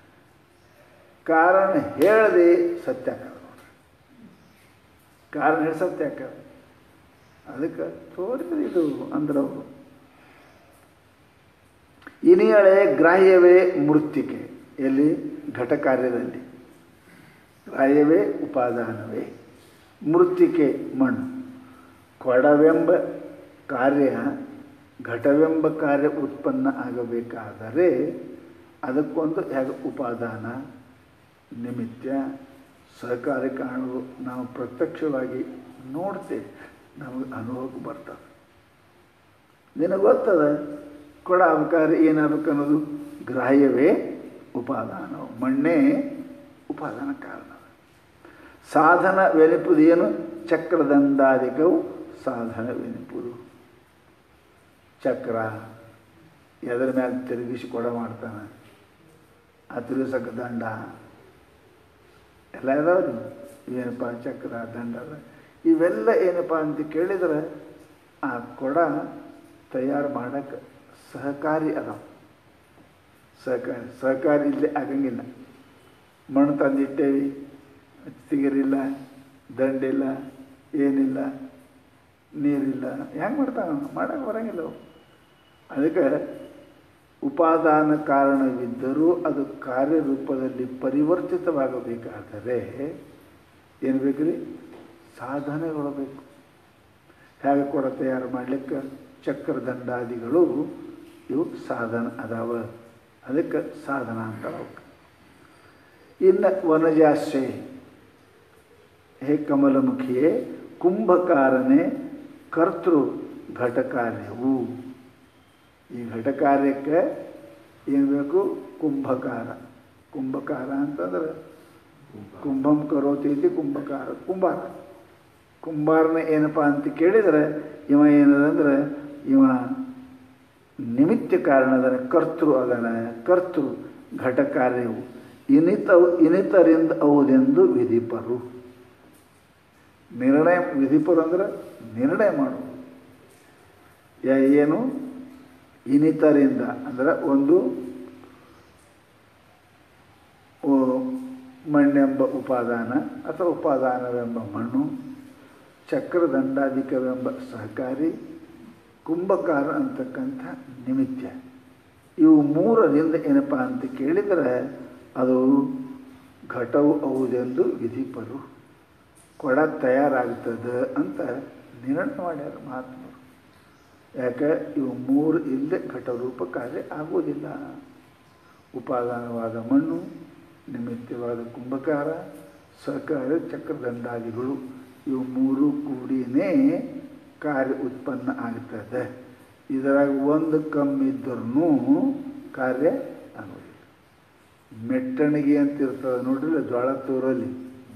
ಕಾರಣ ಹೇಳದೆ ಸತ್ಯ ಆಕದ ನೋಡ್ರಿ, ಕಾರಣ ಹೇಳಿ ಸತ್ಯ ಆಕದ. ಅದಕ್ಕೆ ತೋರಿದ್ರೆ ಇದು ಅಂದ್ರೆ ಅವರು ಇನಿಯಳೆ ಗ್ರಾಹ್ಯವೇ ಮೃತ್ತಿಕೆ. ಎಲ್ಲಿ? ಘಟ ಕಾರ್ಯದಲ್ಲಿ ಗ್ರಾಹ್ಯವೇ ಉಪಾದಾನವೇ, ಮೃತ್ತಿಕೆ ಮಣ್ಣು. ಕೊಡವೆಂಬ ಕಾರ್ಯ ಘಟವೆಂಬ ಕಾರ್ಯ ಉತ್ಪನ್ನ ಆಗಬೇಕಾದರೆ ಅದಕ್ಕೊಂದು ಹೇಗೆ ಉಪಾದಾನ, ನಿಮಿತ್ತ, ಸಹಕಾರಿ ಕಾಣುವುದು ನಾವು ಪ್ರತ್ಯಕ್ಷವಾಗಿ ನೋಡ್ತೇವೆ, ನಮಗೆ ಅನುಭವಕ್ಕೆ ಬರ್ತದೆ. ನಿನಗೆ ಗೊತ್ತದ ಕೊಡ ಅವಕಾರ ಏನಾಗಬೇಕು ಅನ್ನೋದು. ಗ್ರಾಹ್ಯವೇ ಉಪಾದಾನ, ಮಣ್ಣೇ ಉಪಾದಾನ ಕಾರಣ. ಸಾಧನವೆನಿಪುದು ಏನು? ಚಕ್ರದಂಡಾದಿಕವು ಸಾಧನವೆನಿಪುದು. ಚಕ್ರ ಎದರ ಮೇಲೆ ತಿರುಗಿಸಿ ಕೊಡ ಮಾಡ್ತಾನೆ, ಆ ತಿರುಗಿಸಕ್ಕೆ ದಂಡ ಎಲ್ಲ ಇದಾವ್ರಿ. ಏನಪ್ಪ ಚಕ್ರ, ದಂಡ ಇವೆಲ್ಲ ಏನಪ್ಪ ಅಂತ ಕೇಳಿದರೆ ಆ ಕೊಡ ತಯಾರು ಮಾಡೋಕ್ಕೆ ಸಹಕಾರಿ ಅದಾವ. ಸಹಕಾರಿ ಇಲ್ಲದೆ ಆಗಂಗಿಲ್ಲ. ಮಣ್ಣು ತಂದಿಟ್ಟೇವಿ, ತಿಗಿರಿಲ್ಲ, ದಂಡಿಲ್ಲ, ಏನಿಲ್ಲ, ನೀರಿಲ್ಲ, ಹೆಂಗೆ ಮಾಡ್ತಾವ? ಮಾಡೋಕ್ಕೆ ಬರೋಂಗಿಲ್ಲ ಅವು. ಅದಕ್ಕೆ ಉಪಾದಾನ ಕಾರಣವಿದ್ದರೂ ಅದು ಕಾರ್ಯರೂಪದಲ್ಲಿ ಪರಿವರ್ತಿತವಾಗಬೇಕಾದರೆ ಏನು ಬೇಕು ರೀ? ಸಾಧನೆಗಳು ಬೇಕು. ಹೇಗೆ ಕೊಡ ತಯಾರು ಮಾಡಲಿಕ್ಕೆ ಚಕ್ರದಂಡಾದಿಗಳು ಇವು ಸಾಧನ ಅದಾವ. ಅದಕ್ಕೆ ಸಾಧನ ಅಂತಾರೆ ಅವಕ್ಕೆ. ಇನ್ನು ವನಜಾಶ್ರಯ, ಹೇ ಕಮಲಮುಖಿಯೇ, ಕುಂಭಕಾರನೇ ಕರ್ತೃ ಘಟಕಾರ್ಯವು. ಈ ಘಟಕಾರ್ಯಕ್ಕೆ ಏನು ಬೇಕು? ಕುಂಭಕಾರ. ಕುಂಭಕಾರ ಅಂತಂದ್ರೆ ಕುಂಭಂ ಕರೋತಿ ಇತಿ ಕುಂಭಕಾರ, ಕುಂಬಾರ. ಕುಂಬಾರನ ಏನಪ್ಪ ಅಂತ ಕೇಳಿದರೆ ಇವ ಏನದಂದ್ರೆ ಇವ ನಿಮಿತ್ತ ಕಾರಣ ಅದನ್ನು ಕರ್ತೃ ಅದನ್ನು ಕರ್ತೃ ಘಟ ಕಾರ್ಯವು ಇನಿತರಿಂದ ಅವುದೆಂದು ವಿಧಿಪರು. ನಿರ್ಣಯ ವಿಧಿಪರು ಅಂದ್ರೆ ನಿರ್ಣಯ ಮಾಡು. ಏನು ಇನಿತರಿಂದ ಅಂದ್ರೆ ಒಂದು ಮಣ್ಣೆಂಬ ಉಪಾದಾನ ಅಥವಾ ಉಪಾದಾನವೆಂಬ ಮಣ್ಣು, ಚಕ್ರದಂಡಾಧಿಕವೆಂಬ ಸಹಕಾರಿ, ಕುಂಭಕಾರ ಅಂತಕ್ಕಂಥ ನಿಮಿತ್ತ. ಇವು ಮೂರರಿಂದ ಏನಪ್ಪ ಅಂತ ಕೇಳಿದರೆ ಅದು ಘಟವು ಹೌದೆಂದು ವಿಧಿಪರು. ಕೊಡ ತಯಾರಾಗ್ತದೆ ಅಂತ ನಿರ್ಣಯ ಮಾಡ್ಯಾರ ಮಹಾತ್ಮರು. ಯಾಕೆ ಇವು ಮೂರು ಇಲ್ಲದೆ ಘಟರೂಪ ಕಾರ್ಯ ಆಗೋದಿಲ್ಲ. ಉಪಾದಾನವಾದ ಮಣ್ಣು, ನಿಮಿತ್ತವಾದ ಕುಂಭಕಾರ, ಸಹಕಾರ, ಚಕ್ರದಂಡಾದಿಗಳು ಇವು ಮೂರು ಕೂಡಿನೇ ಕಾರ್ಯ ಉತ್ಪನ್ನ ಆಗ್ತದೆ. ಇದರಾಗ ಒಂದು ಕಮ್ಮಿ ಇದ್ರೂ ಕಾರ್ಯ ಆಗೋದಿಲ್ಲ. ಮೆಟ್ಟಣಿಗೆ ಅಂತ ಇರ್ತದೆ ನೋಡ್ರಿ, ಜ್ವಾಳ ತೂರಲ್ಲಿ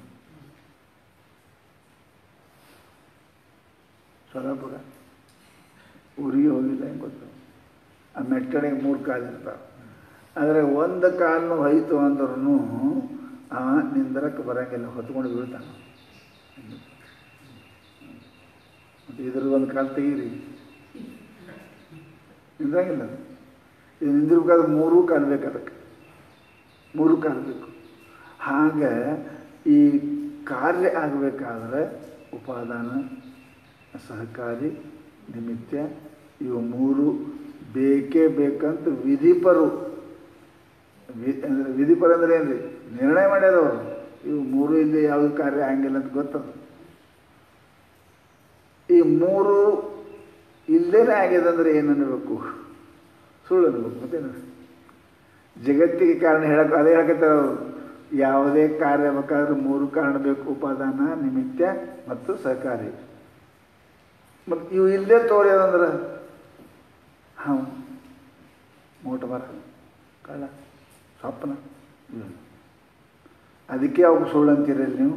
ಸೊಲಾಪುರ ಊರಿಗೆ ಹೋಗಿಲ್ಲ ಹೆಂಗೆ ಗೊತ್ತು. ಆ ಮೆಟ್ಟಣಿಗೆ 3 ಕಾಲು ಇರ್ತಾವೆ. ಆದರೆ ಒಂದು ಕಾಲು ಹೋಯ್ತು ಅಂದ್ರೂ ಅವ ನಿಂದ್ರಕ್ಕೆ ಬರೋಂಗಿಲ್ಲ, ಹೊತ್ಕೊಂಡು ಬೀಳ್ತಾನೆ. ಮತ್ತು ಇದ್ರದ್ದು ಒಂದು ಕಾಲು ತೆಗೀರಿ, ನಿಂದ್ರಂಗಿಲ್ಲ. ಇದು ನಿಂದಿರ್ಬೇಕಾದ್ರೆ 3 ಕಾಲು ಬೇಕು, ಅದಕ್ಕೆ 3 ಕಾಲು ಬೇಕು. ಹಾಗೆ ಈ ಕಾರ್ಯ ಆಗಬೇಕಾದ್ರೆ ಉಪಾದಾನ, ಸಹಕಾರಿ, ನಿಮಿತ್ತ ಇವು ಮೂರು ಬೇಕೇ ಬೇಕಂತ ವಿಧಿಪರು. ವಿಧಿಪರ ಅಂದರೆ ಏನು ರೀ? ನಿರ್ಣಯ ಮಾಡ್ಯಾರವರು. ಇವು ಮೂರು ಇಲ್ಲಿ ಯಾವುದು ಕಾರ್ಯ ಆಗಿಲ್ಲ ಅಂತ ಗೊತ್ತದ. ಈ ಮೂರು ಇಲ್ಲೇನೇ ಆಗ್ಯದ ಅಂದರೆ ಏನು ಅನ್ನಬೇಕು? ಸುಳ್ಳು ಅನ್ಬೇಕು. ಮತ್ತೇನು ಜಗತ್ತಿಗೆ ಕಾರಣ ಹೇಳಕ್ಕೆ ಅದೇ ಹೇಳಕತ್ತಾರೆ ಅವರು. ಯಾವುದೇ ಕಾರ್ಯ ಬೇಕಾದ್ರೂ 3 ಕಾರಣ ಬೇಕು: ಉಪಾದಾನ, ನಿಮಿತ್ತ ಮತ್ತು ಸಹಕಾರಿ. ಮತ್ತು ಇವು ಇಲ್ಲೇ ತೋರ್ಯದಂದ್ರೆ ಮೋಟ ಮರ, ಕಳ್ಳ, ಸ್ವಪ್ನ, ಅದಕ್ಕೆ ಅವು ಸುಳ್ಳು ಅಂತೀರಲ್ಲ ನೀವು.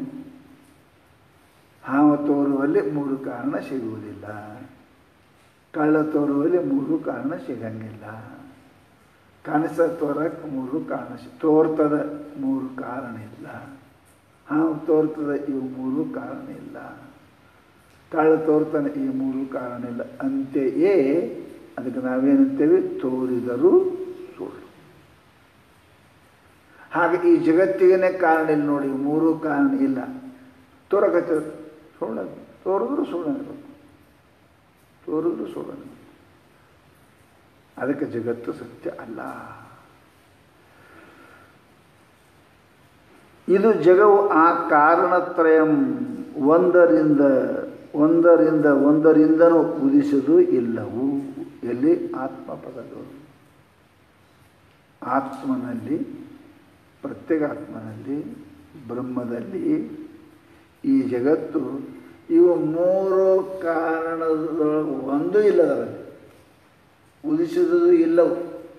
ಹಾವು ತೋರುವಲ್ಲಿ 3 ಕಾರಣ ಸಿಗುವುದಿಲ್ಲ, ಕಳ್ಳ ತೋರುವಲ್ಲಿ 3 ಕಾರಣ ಸಿಗಂಗಿಲ್ಲ, ಕನಸ ತೋರಕ್ಕೆ 3 ಕಾರಣ ತೋರ್ತದ 3 ಕಾರಣ ಇಲ್ಲ, ಹಾವು ತೋರ್ತದ ಇವು 3 ಕಾರಣ ಇಲ್ಲ, ಕಳ್ಳ ತೋರ್ತಾನೆ ಈ 3 ಕಾರಣ ಇಲ್ಲ. ಅಂತೆಯೇ ಅದಕ್ಕೆ ನಾವೇನಂತೇವೆ? ತೋರಿದರೂ ಸುಳ್ಳು. ಹಾಗೆ ಈ ಜಗತ್ತಿಗೇ ಕಾರಣ ಇಲ್ಲ ನೋಡಿ, 3 ಕಾರಣ ಇಲ್ಲ. ತೋರಕತ್ತೆ ಸುಳ್ಳು, ತೋರಿದ್ರು ಸುಳ್ಳು ಅನ್ಬೇಕು, ತೋರಿದ್ರು ಸುಳ್ಳು ಅನ್ಬೇಕು. ಅದಕ್ಕೆ ಜಗತ್ತು ಸತ್ಯ ಅಲ್ಲ. ಇದು ಜಗವು ಆ ಕಾರಣತ್ರಯಂ ಒಂದರಿಂದನೂ ಉದಿಸುವುದು ಇಲ್ಲವು. ಎಲ್ಲಿ? ಆತ್ಮಪದಗಳು. ಆತ್ಮನಲ್ಲಿ, ಪ್ರತ್ಯೇಕಾತ್ಮನಲ್ಲಿ, ಬ್ರಹ್ಮದಲ್ಲಿ ಈ ಜಗತ್ತು ಇವು 3 ಕಾರಣದೊಳಗೆ ಒಂದು ಇಲ್ಲದರಲ್ಲಿ ಉದಿಸುವುದು ಇಲ್ಲವು.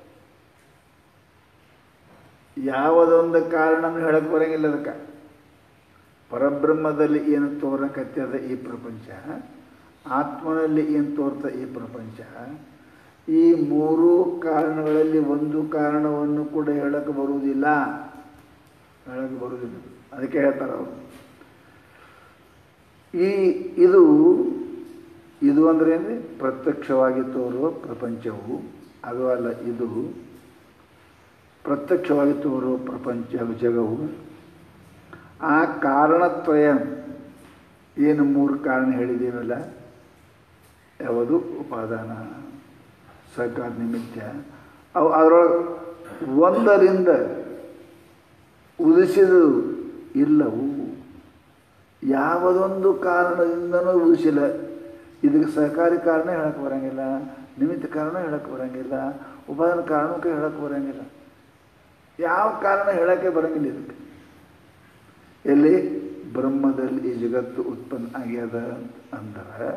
ಯಾವುದೊಂದು ಕಾರಣನೂ ಹೇಳಕ್ಕೆ ಬರೋಂಗಿಲ್ಲ ಅದಕ್ಕೆ. ಪರಬ್ರಹ್ಮದಲ್ಲಿ ಏನು ತೋರಕತ್ಯದ ಈ ಪ್ರಪಂಚ, ಆತ್ಮನಲ್ಲಿ ಏನು ತೋರ್ತ ಈ ಪ್ರಪಂಚ, ಈ 3 ಕಾರಣಗಳಲ್ಲಿ ಒಂದು ಕಾರಣವನ್ನು ಕೂಡ ಹೇಳಕ್ಕೆ ಬರುವುದಿಲ್ಲ. ಅದಕ್ಕೆ ಹೇಳ್ತಾರೆ ಅವರು. ಇದು ಅಂದರೆ ಏನು? ಪ್ರತ್ಯಕ್ಷವಾಗಿ ತೋರುವ ಪ್ರಪಂಚವು ಅದು ಅಲ್ಲ. ಇದು ಪ್ರತ್ಯಕ್ಷವಾಗಿ ತೋರುವ ಪ್ರಪಂಚ ಜಗವು ಆ ಕಾರಣತ್ರಯ ಏನು 3 ಕಾರಣ ಹೇಳಿದ್ದೀವಲ್ಲ, ಯಾವುದು? ಉಪಾದಾನ, ಸಹಕಾರ, ನಿಮಿತ್ತ. ಅವು ಅದರೊಳಗೆ ಒಂದರಿಂದ ಉದಿಸಿದು ಇಲ್ಲವು. ಯಾವುದೊಂದು ಕಾರಣದಿಂದನೂ ಉದಿಸಿಲ್ಲ. ಇದಕ್ಕೆ ಸಹಕಾರಿ ಕಾರಣ ಹೇಳಕ್ಕೆ ಬರೋಂಗಿಲ್ಲ, ನಿಮಿತ್ತ ಕಾರಣ ಹೇಳಕ್ಕೆ ಬರೋಂಗಿಲ್ಲ, ಉಪಾದಾನ ಕಾರಣಕ್ಕೆ ಹೇಳಕ್ಕೆ ಬರೋಂಗಿಲ್ಲ. ಯಾವ ಕಾರಣ ಹೇಳೋಕ್ಕೆ ಬರೋಂಗಿಲ್ಲ ಇದಕ್ಕೆ. ಎಲ್ಲಿ? ಬ್ರಹ್ಮದಲ್ಲಿ ಈ ಜಗತ್ತು ಉತ್ಪನ್ನ ಆಗ್ಯದ ಅಂದ್ರೆ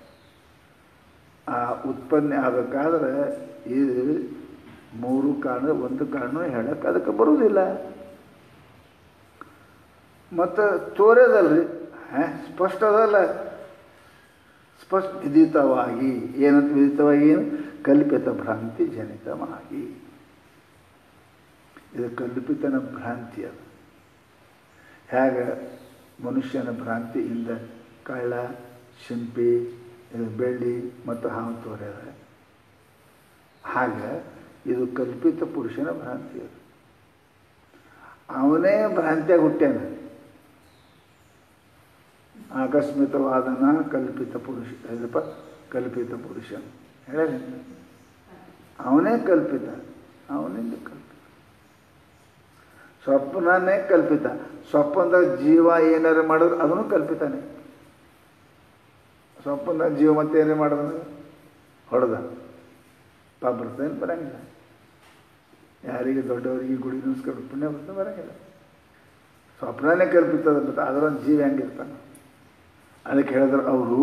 ಆ ಉತ್ಪನ್ನ ಆಗಬೇಕಾದ್ರೆ ಇದು 3 ಕಾರಣ ಒಂದು ಕಾರಣ ಹೇಳಕ್ಕೆ ಅದಕ್ಕೆ ಬರುವುದಿಲ್ಲ. ಮತ್ತು ತೋರ್ಯದಲ್ರಿ, ಸ್ಪಷ್ಟ ಅದಲ್ಲ. ಸ್ಪಷ್ಟ ವಿದಿತವಾಗಿ ಏನಂತ? ವಿದಿತವಾಗಿ ಏನು? ಕಲ್ಪಿತ ಭ್ರಾಂತಿ ಜನಿತವಾಗಿ. ಇದು ಕಲ್ಪಿತನ ಭ್ರಾಂತಿ. ಅದು ಹೇಗೆ ಮನುಷ್ಯನ ಭ್ರಾಂತಿಯಿಂದ ಕಳ್ಳ, ಶಿಂಪಿ, ಬೆಳ್ಳಿ ಮತ್ತು ಹಾವು ತೋರ್ಯಾರ, ಹಾಗೆ ಇದು ಕಲ್ಪಿತ ಪುರುಷನ ಭ್ರಾಂತಿ. ಅದು ಅವನೇ ಭ್ರಾಂತಿಯಾಗಿ ಹುಟ್ಟ್ಯಾನ. ಆಕಸ್ಮಿಕವಾದನ ಕಲ್ಪಿತ ಪುರುಷ, ಇದಪ್ಪ ಕಲ್ಪಿತ ಪುರುಷ ಹೇಳ, ಅವನೇ ಕಲ್ಪಿತ, ಅವನಿಂದ ಕಲ್ಪಿತ. ಸ್ವಪ್ನನೇ ಕಲ್ಪಿತ. ಸ್ವಪ್ನದಾಗ ಜೀವ ಏನಾರು ಮಾಡಿದ್ರು ಅದನ್ನು ಕಲ್ಪಿತಾನೆ. ಸ್ವಪ್ನದಾಗ ಜೀವ ಮತ್ತೆ ಏನೇ ಮಾಡಿದ್ರೆ ಹೊಡೆದ ಪಾಪ ಬರ್ತೇನೆ, ಬರಂಗಿಲ್ಲ. ಯಾರಿಗೆ ದೊಡ್ಡವರಿಗೆ ಗುಡಿ ನಮಸ್ಕಾರ ಪುಣ್ಯ ಬರ್ತದೆ, ಬರಂಗಿಲ್ಲ. ಸ್ವಪ್ನನೇ ಕಲ್ಪಿತದ, ಮತ್ತು ಅದರೊಂದು ಜೀವ ಹೆಂಗಿರ್ತಾನೆ. ಅದಕ್ಕೆ ಹೇಳಿದ್ರು ಅವರು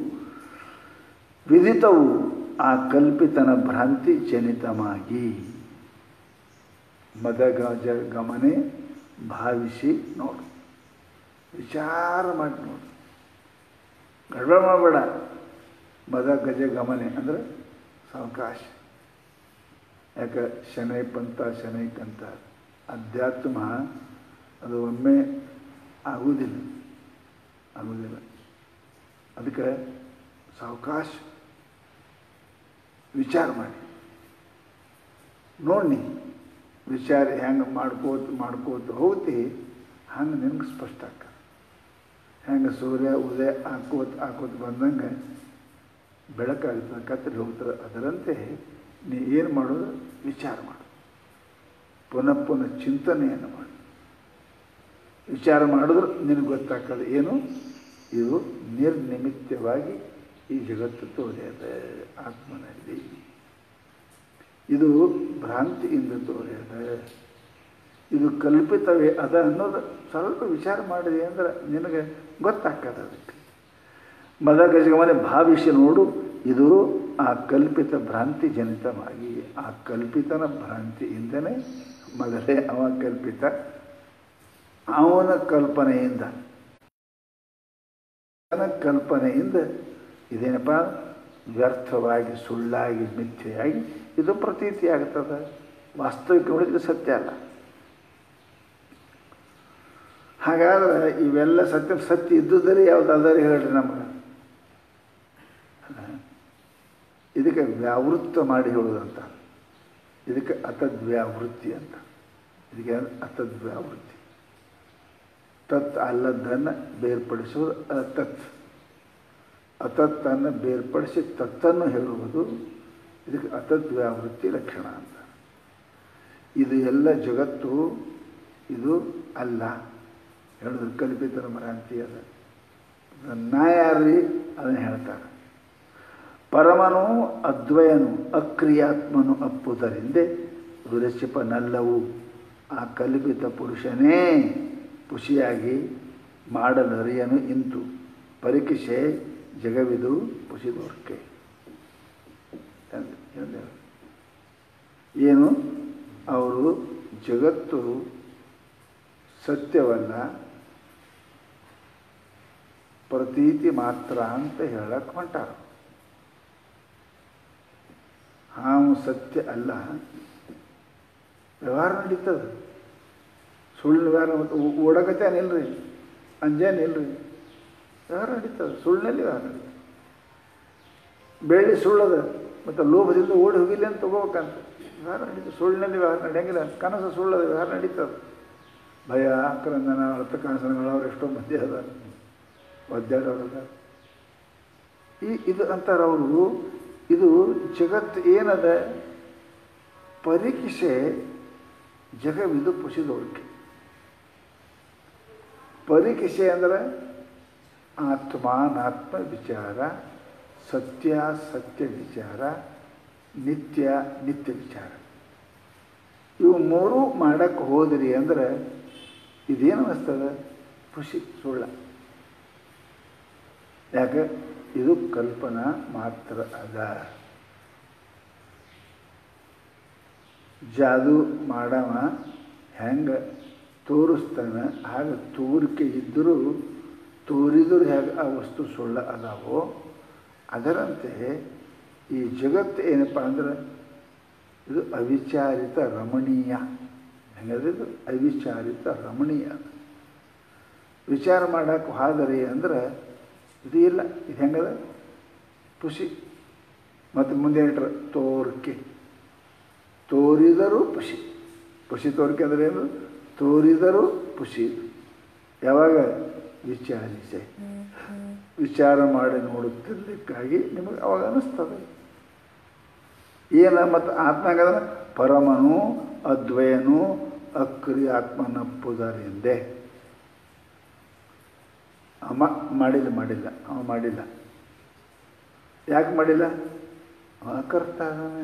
ವಿದಿತವು ಆ ಕಲ್ಪಿತನ ಭ್ರಾಂತಿ ಜನಿತವಾಗಿ ಮದಗಜ ಗಮನೆ ಭಾವಿಸಿ ನೋಡು, ವಿಚಾರ ಮಾಡಿ ನೋಡು, ಗಡ್ಬಡ ಮಾಡಬೇಡ. ಮದಗಜ ಗಮನೆ ಅಂದರೆ ಸಾವಕಾಶ. ಯಾಕೆ ಶನೈ ಪಂಥ ಶನೈಕಂತ ಅಧ್ಯಾತ್ಮ ಅದು ಒಮ್ಮೆ ಆಗುವುದಿಲ್ಲ. ಅದಕ್ಕೆ ಸಾವಕಾಶ ವಿಚಾರ ಮಾಡಿ ನೋಡಿ. ವಿಚಾರ ಹೆಂಗೆ ಮಾಡ್ಕೋತ ಹೋಗ್ತಿ ಹಂಗೆ ನಿಮ್ಗೆ ಸ್ಪಷ್ಟ ಆಗ್ತದೆ. ಹೆಂಗೆ ಸೂರ್ಯ ಉದಯ ಹಾಕೋತ ಬಂದಂಗೆ ಬೆಳಕಾಗ್ತದೆ, ಕತ್ತರಿ ಹೋಗ್ತದೆ. ಅದರಂತೆ ನೀ ಏನು ಮಾಡೋದು ವಿಚಾರ ಮಾಡು, ಪುನಃ ಪುನಃ ಚಿಂತನೆಯನ್ನು ಮಾಡು. ವಿಚಾರ ಮಾಡಿದ್ರೆ ನಿನಗೆ ಗೊತ್ತಾಗ್ತದೆ ಏನು ಇದು ನಿರ್ನಿಮಿತ್ತವಾಗಿ ಈ ಜಗತ್ತು ತೋರ್ಯದ ಆತ್ಮನಲ್ಲಿ, ಇದು ಭ್ರಾಂತಿಯಿಂದ ತೋರ್ಯದ, ಇದು ಕಲ್ಪಿತವೇ ಅದ ಅನ್ನೋದು ಸ್ವಲ್ಪ ವಿಚಾರ ಮಾಡಿದೆ ಅಂದ್ರೆ ನಿನಗೆ ಗೊತ್ತಾಗ್ತದೆ. ಅದಕ್ಕೆ ಮದಗಜಗಮನೆ ಭಾವಿಸಿ ನೋಡು, ಇದು ಆ ಕಲ್ಪಿತ ಭ್ರಾಂತಿ ಜನಿತವಾಗಿ, ಆ ಕಲ್ಪಿತನ ಭ್ರಾಂತಿಯಿಂದನೇ ಮೊದಲೇ ಅವ ಕಲ್ಪಿತ, ಅವನ ಕಲ್ಪನೆಯಿಂದ ಇದೇನಪ್ಪ ವ್ಯರ್ಥವಾಗಿ ಸುಳ್ಳಾಗಿ ಮಿಥ್ಯೆಯಾಗಿ ಇದು ಪ್ರತೀತಿ ಆಗ್ತದೆ. ವಾಸ್ತವಿಕ ನೋಡಿದ್ರೆ ಸತ್ಯ ಅಲ್ಲ. ಹಾಗಾದ್ರೆ ಇವೆಲ್ಲ ಸತ್ಯ ಇದ್ದುದರೆ ಯಾವುದಾದರೂ ಹೇಳ್ರಿ ನಮಗೆ. ಇದಕ್ಕೆ ವ್ಯಾವೃತ್ತ ಮಾಡಿ ಹೇಳೋದಂತ, ಇದಕ್ಕೆ ಅತದ್ವ್ಯಾವೃತ್ತಿ ಅಂತ. ಇದಕ್ಕೆ ಅತದ್ವ್ಯಾವೃತ್ತಿ. ತತ್ ಅಲ್ಲದನ್ನು ಬೇರ್ಪಡಿಸುವುದು ಅತತ್. ಅತತ್ತನ್ನು ಬೇರ್ಪಡಿಸಿ ತತ್ತನ್ನು ಹೇಳುವುದು ಇದಕ್ಕೆ ಅತದ್ವ್ಯಾವೃತ್ತಿ ಲಕ್ಷಣ ಅಂತ. ಇದು ಎಲ್ಲ ಜಗತ್ತು ಇದು ಅಲ್ಲ ಹೇಳೋದು ಕಲ್ಪಿತನ ಭ್ರಾಂತಿ ಅದ. ನಾ ಯಾರ್ರಿ ಅದನ್ನು ಹೇಳ್ತಾರೆ. ಪರಮನು ಅದ್ವಯನು ಅಕ್ರಿಯಾತ್ಮನು ಅಪ್ಪುದರಿಂದ ವಿರಚಿಪನಲ್ಲವು ಆ ಕಲ್ಪಿತ ಪುರುಷನೇ ಪುಷಿಯಾಗಿ ಮಾಡಲರಿಯನು ಇಂತು ಪರಿಕಿಸೆ ಜಗವಿದು ಪುಷಿದೋರ್ಕೆ. ಏನು ಅವರು ಜಗತ್ತು ಸತ್ಯವಲ್ಲ, ಪ್ರತೀತಿ ಮಾತ್ರ ಅಂತ ಹೇಳಕ್ಕೆ ಹೊಂಟಾರ. ಹಾವು ಸತ್ಯ ಅಲ್ಲ, ವ್ಯವಹಾರ ನಡೀತದೆ. ಸುಳ್ಳು ವ್ಯವಹಾರ ಮತ್ತು ಓಡಕತ್ತೇನಿಲ್ರಿ, ಅಂಜೇನಿಲ್ರಿ, ವ್ಯವಹಾರ ನಡೀತದೆ. ಸುಳ್ಳಿನಲ್ಲಿ ವ್ಯವಹಾರ ನಡೀತದೆ. ಬೆಳ್ಳಿ ಸುಳ್ಳದ ಮತ್ತು ಲೋಭದಿಂದ ಓಡಿ ಹೋಗಿಲ್ಲ ಅಂತ ತಗೋಬೇಕಂತ ವ್ಯವಹಾರ ನಡೀತದೆ. ಸುಳ್ಳಿನಲ್ಲಿ ವ್ಯವಹಾರ ನಡೆಯಂಗಿಲ್ಲ. ಕನಸು ಸುಳ್ಳದ ವ್ಯವಹಾರ ನಡೀತದೆ. ಭಯ, ಆಕ್ರಂದನ, ಅರ್ಥ ಕನಸನಗಳವ್ರು ಎಷ್ಟೋ ಮಂದಿ ಅದ, ಒದ್ದಾಡೋರದ. ಇದು ಅಂತಾರವರು. ಇದು ಜಗತ್ತು ಏನದ ಪರೀಕ್ಷೆ ಜಗವಿದು ಪುಷಿದೋಳ್ಕೆ. ಪರೀಕ್ಷೆ ಅಂದರೆ ಆತ್ಮಾನಾತ್ಮ ವಿಚಾರ, ಸತ್ಯ ವಿಚಾರ, ನಿತ್ಯ ವಿಚಾರ. ಇವು ಮೂರೂ ಮಾಡಕ್ಕೆ ಹೋದ್ರಿ ಅಂದ್ರೆ ಇದೇನು ಅನ್ನಿಸ್ತದೆ? ಖುಷಿ, ಸುಳ್ಳ. ಯಾಕೆ ಇದು ಕಲ್ಪನಾ ಮಾತ್ರ ಅದ. ಜಾದು ಮಾಡವ ಹೆಂಗೆ ತೋರಿಸ್ತಾನೆ ಹಾಗೆ ತೋರಿಕೆ ಇದ್ದರೂ ತೋರಿದ್ರು ಹೇಗೆ ಆ ವಸ್ತು ಸುಳ್ಳ ಅದಾವೋ ಅದರಂತೆ ಈ ಜಗತ್ತು ಏನಪ್ಪ ಅಂದ್ರೆ ಇದು ಅವಿಚಾರಿತ ರಮಣೀಯ. ಹೆಂಗಂದ್ರೆ ಇದು ಅವಿಚಾರಿತ ರಮಣೀಯ. ವಿಚಾರ ಮಾಡೋಕೆ ಹೋದರೆ ಅಂದ್ರೆ ಇದು ಇಲ್ಲ. ಇದು ಹೆಂಗದ ಖುಷಿ. ಮತ್ತು ಮುಂದೆ ಹೇಳ್ತಾರೆ ತೋರಿಕೆ. ತೋರಿದರೂ ಖುಷಿ. ಖುಷಿ ತೋರಿಕೆ ಅಂದರೆ ಏನು? ತೋರಿದರೂ ಖುಷಿ. ಯಾವಾಗ ವಿಚಾರಿಸೆ, ವಿಚಾರ ಮಾಡಿ ನೋಡುತ್ತಿರ್ಲಿಕ್ಕಾಗಿ ನಿಮಗೆ ಅವಾಗ ಅನ್ನಿಸ್ತದೆ ಏನ. ಮತ್ತು ಆತ್ಮಗದ ಪರಮನು ಅದ್ವಯನು ಅಕ್ರಿಯಾತ್ಮನಪ್ಪುದರೆಂದೇ. ಮಾಡಿಲ್ಲ ಅವ ಮಾಡಿಲ್ಲ. ಯಾಕೆ ಮಾಡಿಲ್ಲ? ಅವ ಕರ್ತ ಅದಾನೆ.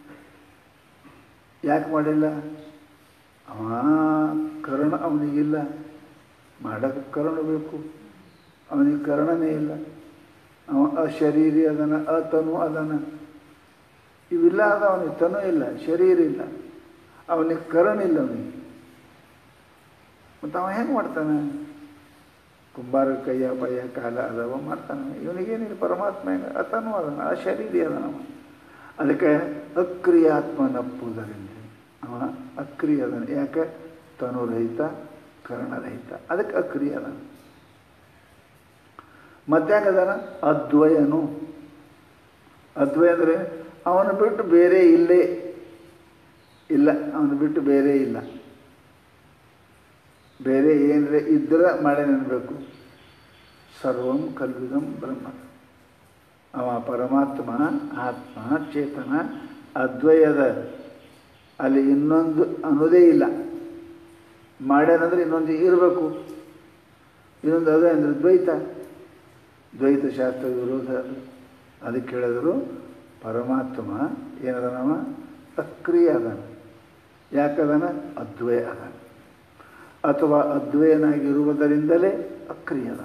ಯಾಕೆ ಮಾಡಿಲ್ಲ? ಅವ ಕರ್ಣ ಅವನಿಗಿಲ್ಲ. ಮಾಡೋಕ್ಕೆ ಕರ್ಣ ಬೇಕು, ಅವನಿಗೆ ಕರ್ಣನೇ ಇಲ್ಲ. ಅವ ಅಶರೀರಿ ಅದನ, ಅತನು ಅದನ. ಇವಿಲ್ಲ ಅದ. ಅವನಿಗೆ ತನು ಇಲ್ಲ, ಶರೀರ ಇಲ್ಲ, ಅವನಿಗೆ ಕರ್ಣ ಇಲ್ಲ. ಅವನಿಗೆ ಮತ್ತು ಅವ ಹೆಂಗೆ ಮಾಡ್ತಾನೆ? ಕುಂಬಾರ ಕೈಯ ಬಯ್ಯ ಕಾಲ ಅದವ ಮಾಡ್ತಾನೆ. ಇವನಿಗೇನಿಲ್ಲ. ಪರಮಾತ್ಮ ಹೆಂಗೆ ಅತನು ಅದನ, ಅಶರೀರಿ ಅದನ. ಅದಕ್ಕೆ ಅಕ್ರಿಯಾತ್ಮನಪ್ಪುವುದರಿಂದ ಅವ ಅಕ್ರಿಯ ಅದನ. ಯಾಕೆ? ತನುರಹಿತ, ಕರ್ಣರಹಿತ. ಅದಕ್ಕೆ ಅಕ್ರಿಯ ಅದನ. ಮಧ್ಯಾಹ್ನದನ ಅದ್ವಯನು. ಅದ್ವಯ ಅಂದರೆ ಅವನು ಬಿಟ್ಟು ಬೇರೆ ಇಲ್ಲೇ ಇಲ್ಲ. ಅವನು ಬಿಟ್ಟು ಬೇರೆ ಇಲ್ಲ. ಬೇರೆ ಏನರೇ ಇದ್ರೆ ಮಾಡೇ ನೆನಬೇಕು. ಸರ್ವಂ ಕಲ್ವಿದಂ ಬ್ರಹ್ಮ. ಅವ ಪರಮಾತ್ಮ, ಆತ್ಮ, ಚೇತನ, ಅದ್ವಯದ. ಅಲ್ಲಿ ಇನ್ನೊಂದು ಅನ್ನೋದೇ ಇಲ್ಲ. ಮಾಡ್ಯಾನಂದ್ರೆ ಇನ್ನೊಂದು ಇರಬೇಕು. ಇನ್ನೊಂದು ಅದೇ ಅಂದರೆ ದ್ವೈತ. ದ್ವೈತ ಶಾಸ್ತ್ರ ವಿರೋಧ. ಅದಕ್ಕೆ ಹೇಳಿದ್ರು ಪರಮಾತ್ಮ ಏನದನವ? ಅಕ್ರಿಯ ಅದನ. ಯಾಕದನ? ಅದ್ವಯ ಅದನ. ಅಥವಾ ಅದ್ವಯನಾಗಿರುವುದರಿಂದಲೇ ಅಕ್ರಿಯದ.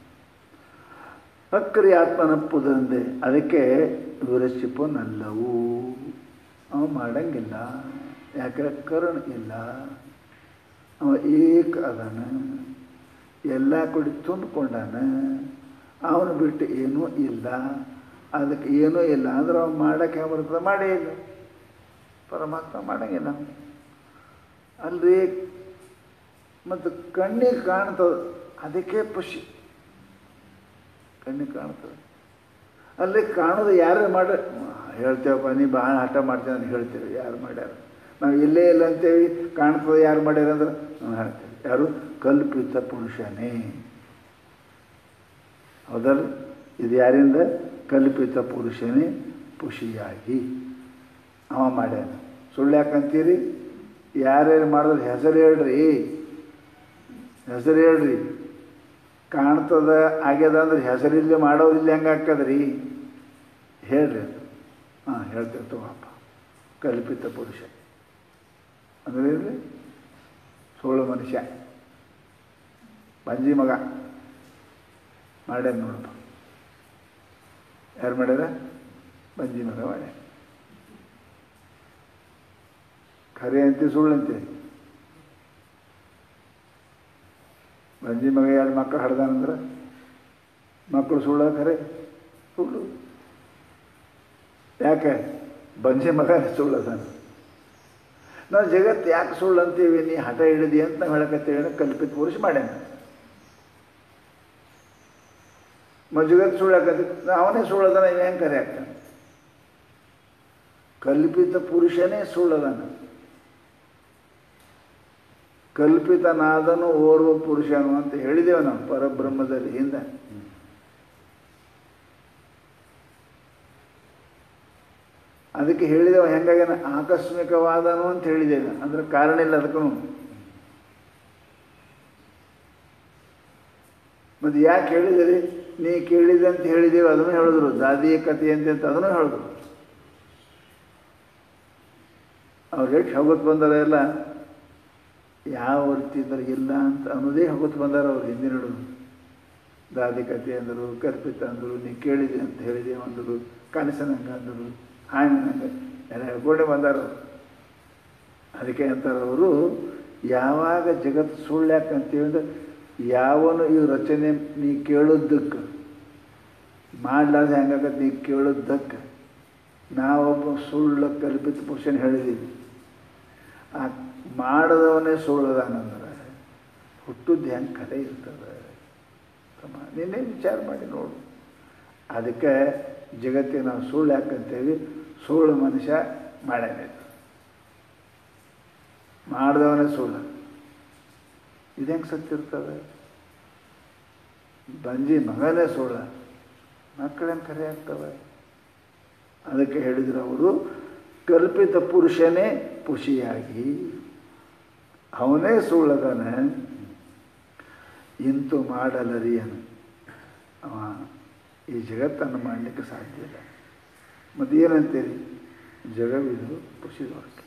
ಅಕ್ರಿಯ ಆತ್ಮನಪ್ಪುದರಿಂದೆ. ಅದಕ್ಕೆ ವಿರಚಿಪನಲ್ಲವು. ಅವ ಮಾಡಂಗಿಲ್ಲ. ಯಾಕೆ? ಕರ್ಣ ಇಲ್ಲ. ಅವ ಏಕ ಅದನ. ಎಲ್ಲ ಕೊಡಿ ತುಂಬಿಕೊಂಡಾನ. ಅವನು ಬಿಟ್ಟು ಏನೂ ಇಲ್ಲ. ಅದಕ್ಕೆ ಏನೂ ಇಲ್ಲ ಅಂದ್ರೆ ಅವ್ನು ಮಾಡೋಕ್ಕೆ ಹೆಂಗೆ ಬರ್ತದೆ? ಮಾಡೇ ಇಲ್ಲ. ಪರಮಾತ್ಮ ಮಾಡಂಗಿಲ್ಲ. ಅಲ್ರಿ ಮತ್ತು ಕಣ್ಣಿಗೆ ಕಾಣ್ತದೆ, ಅದಕ್ಕೆ ಖುಷಿ. ಕಣ್ಣಿಗೆ ಕಾಣ್ತದೆ. ಅಲ್ಲಿ ಕಾಣೋದು ಯಾರು ಹೇಳ್ತೇವಪ್ಪ, ನೀ ಭಾಳ ಹಠ ಮಾಡ್ತೇವೆ ಅಂತ ಹೇಳ್ತೇವೆ. ಯಾರು ಮಾಡ್ಯಾರ? ನಾವು ಇಲ್ಲೇ ಇಲ್ಲ ಅಂತೇವಿ. ಕಾಣ್ತದೆ ಯಾರು ಮಾಡ್ಯಾರ ಅಂದ್ರೆ ನಾವು ಹೇಳ್ತೇವೆ. ಯಾರು? ಕಲ್ಪಿತ ಪುರುಷನೇ. ಹೌದಲ್ಲ? ಇದು ಯಾರಿಂದ? ಕಲ್ಪಿತ ಪುರುಷನೇ ಖುಷಿಯಾಗಿ ಅವ ಮಾಡ್ಯಾನ. ಸುಳ್ಳು ಯಾಕಂತೀರಿ? ಯಾರ್ಯಾರು ಮಾಡಿದ್ರೆ ಹೆಸರು ಹೇಳ್ರಿ. ಹೆಸರು ಹೇಳ್ರಿ. ಕಾಣ್ತದ ಆಗ್ಯದ ಅಂದ್ರೆ ಹೆಸರಿಲ್ಲದೆ ಮಾಡೋರಿಲ್ಲ ಹೆಂಗೆ ಹಾಕದ್ರಿ? ಹೇಳ್ರಿ ಅದು. ಹೇಳ್ತೇವೆ ತಗೋಪ್ಪ. ಕಲ್ಪಿತ ಪುರುಷ ಅಂದ್ರೆ ಇರಲಿ ಸುಳ್ಳು ಮನುಷ್ಯ, ಬಂಜಿ ಮಗ ಮಾಡ್ಯಾರ ನೋಡಪ್ಪ. ಯಾರು ಮಾಡ್ಯಾರ? ಬಂಜಿ ಮಗ ಮಾಡ್ಯಾರ. ಖರೆ ಅಂತೆ ಸುಳ್ಳಂತೆ. ಬಂಜಿ ಮಗ 2 ಮಕ್ಕಳು ಹಡ್ದಾನಂದ್ರೆ ಮಕ್ಕಳು ಸುಳ್ಳು ಖರೆ? ಸುಳ್ಳು. ಯಾಕೆ? ಬಂಜಿ ಮಗ ಸುಳ್ಳು ಅದಾನ. ನಾವು ಜಗತ್ತು ಯಾಕೆ ಸುಳ್ಳು ಅಂತೀವಿ? ನೀ ಹಠ ಹಿಡಿದಿ ಅಂತ ನಾವು ಹೇಳಕತ್ತೇವೆ. ಕಲ್ಪಿತ ಪುರುಷ ಮಾಡ್ಯಾನ. ಜಗತ್ತು ಸುಳ್ಳು ಹಾಕತ್ತಿ ಅವನೇ ಸುಳ್ಳದಾನ. ಇವ ಹೆಂಗೆ ಕರೆ ಆಗ್ತಾನೆ? ಕಲ್ಪಿತ ಪುರುಷನೇ ಸುಳ್ಳದಾನ. ಕಲ್ಪಿತನಾದನು ಓರ್ವ ಪುರುಷನು ಅಂತ ಹೇಳಿದೆವು ನಾವು ಪರಬ್ರಹ್ಮದಲ್ಲಿ ಹಿಂದೆ. ಅದಕ್ಕೆ ಹೇಳಿದೆವು ಹೆಂಗಾಗ್ಯಾನ? ಆಕಸ್ಮಿಕವಾದನು ಅಂತ ಹೇಳಿದ್ದೇವೆ. ಅಂದ್ರೆ ಕಾರಣ ಇಲ್ಲ ಅದಕ್ಕೂ. ಮತ್ತು ಯಾಕೆ ಹೇಳಿದಿರಿ? ನೀ ಕೇಳಿದೆ ಅಂತ ಹೇಳಿದೇವೆ, ಅದನ್ನು ಹೇಳಿದ್ರು. ದಾದಿಯ ಕಥೆ ಅಂತ ಅದನ್ನು ಹೇಳಿದ್ರು. ಅವ್ರು ಎಷ್ಟು ಹೋಗೋದು ಬಂದಾರ ಎಲ್ಲ. ಯಾವ ರೀತಿ ಇದ್ದಾರೆ ಇಲ್ಲ ಅಂತ ಅನ್ನೋದೇ ಹೋಗೋದು ಬಂದಾರ ಅವ್ರು. ಹಿಂದಿನ ಹಿಡಿದು ದಾದಿ ಕಥೆ ಅಂದರು, ಕಲ್ಪಿತ ಅಂದರು, ನೀ ಕೇಳಿದೆ ಅಂತ ಹೇಳಿದೆ ಅಂದರು, ಕನಸನಂಗೆ ಅಂದರು, ಹಾಂಗೆ ಎಲ್ಲ ಹೇಳ್ಕೊಂಡೇ ಬಂದಾರ. ಅದಕ್ಕೆ ಅಂತಾರೆ ಅವರು, ಯಾವಾಗ ಜಗತ್ತು ಸುಳ್ಳು ಯಾಕಂತೀವಿ ಅಂದ್ರೆ ಯಾವನು ಈ ರಚನೆ ನೀ ಕೇಳೋದಕ್ಕೆ ಮಾಡ್ಲಾರ್ದು ಹೆಂಗಾಗತ್ತೆ? ನೀ ಕೇಳೋದಕ್ಕೆ ನಾವೊಬ್ಬ ಸುಳ್ಳು ಕಲ್ಪಿತ ಪುರುಷನ ಹೇಳಿದ್ದೀವಿ. ಆ ಮಾಡದವನೇ ಸುಳ್ಳದಾನಂದ್ರೆ ಹುಟ್ಟುದ್ದು ಹೆಂಗೆ ಕಲೆ ಇರ್ತದೆ ತಮ್ಮ, ನಿನ್ನೆ ವಿಚಾರ ಮಾಡಿ ನೋಡು. ಅದಕ್ಕೆ ಜಗತ್ತಿಗೆ ನಾವು ಸುಳ್ಳು ಯಾಕಂತೇವಿ? ಸುಳ್ಳು ಮನುಷ್ಯ ಮಾಡ್ಯಾನೆ, ಮಾಡಿದವನೇ ಸುಳ್ಳು. ಇದು ಹೆಂಗೆ ಸತ್ತಿರ್ತದೆ? ಬಂಜಿ ಮಗನೇ ಸುಳ್ಳ, ಮಕ್ಕಳೇನು ಕರೆ ಆಗ್ತವೆ? ಅದಕ್ಕೆ ಹೇಳಿದ್ರು ಅವರು, ಕಲ್ಪಿತ ಪುರುಷನೇ ಪುಷಿಯಾಗಿ ಅವನೇ ಸುಳ್ಳದಾನೆ, ಇಂತು ಮಾಡಲರಿಯನು ಅವ ಈ ಜಗತ್ತನ್ನು ಮಾಡಲಿಕ್ಕೆ ಸಾಧ್ಯ ಇಲ್ಲ. ಮತ್ತು ಏನಂತೀರಿ? ಜಗವಿದು ಪುಷಿದೊಳಗೆ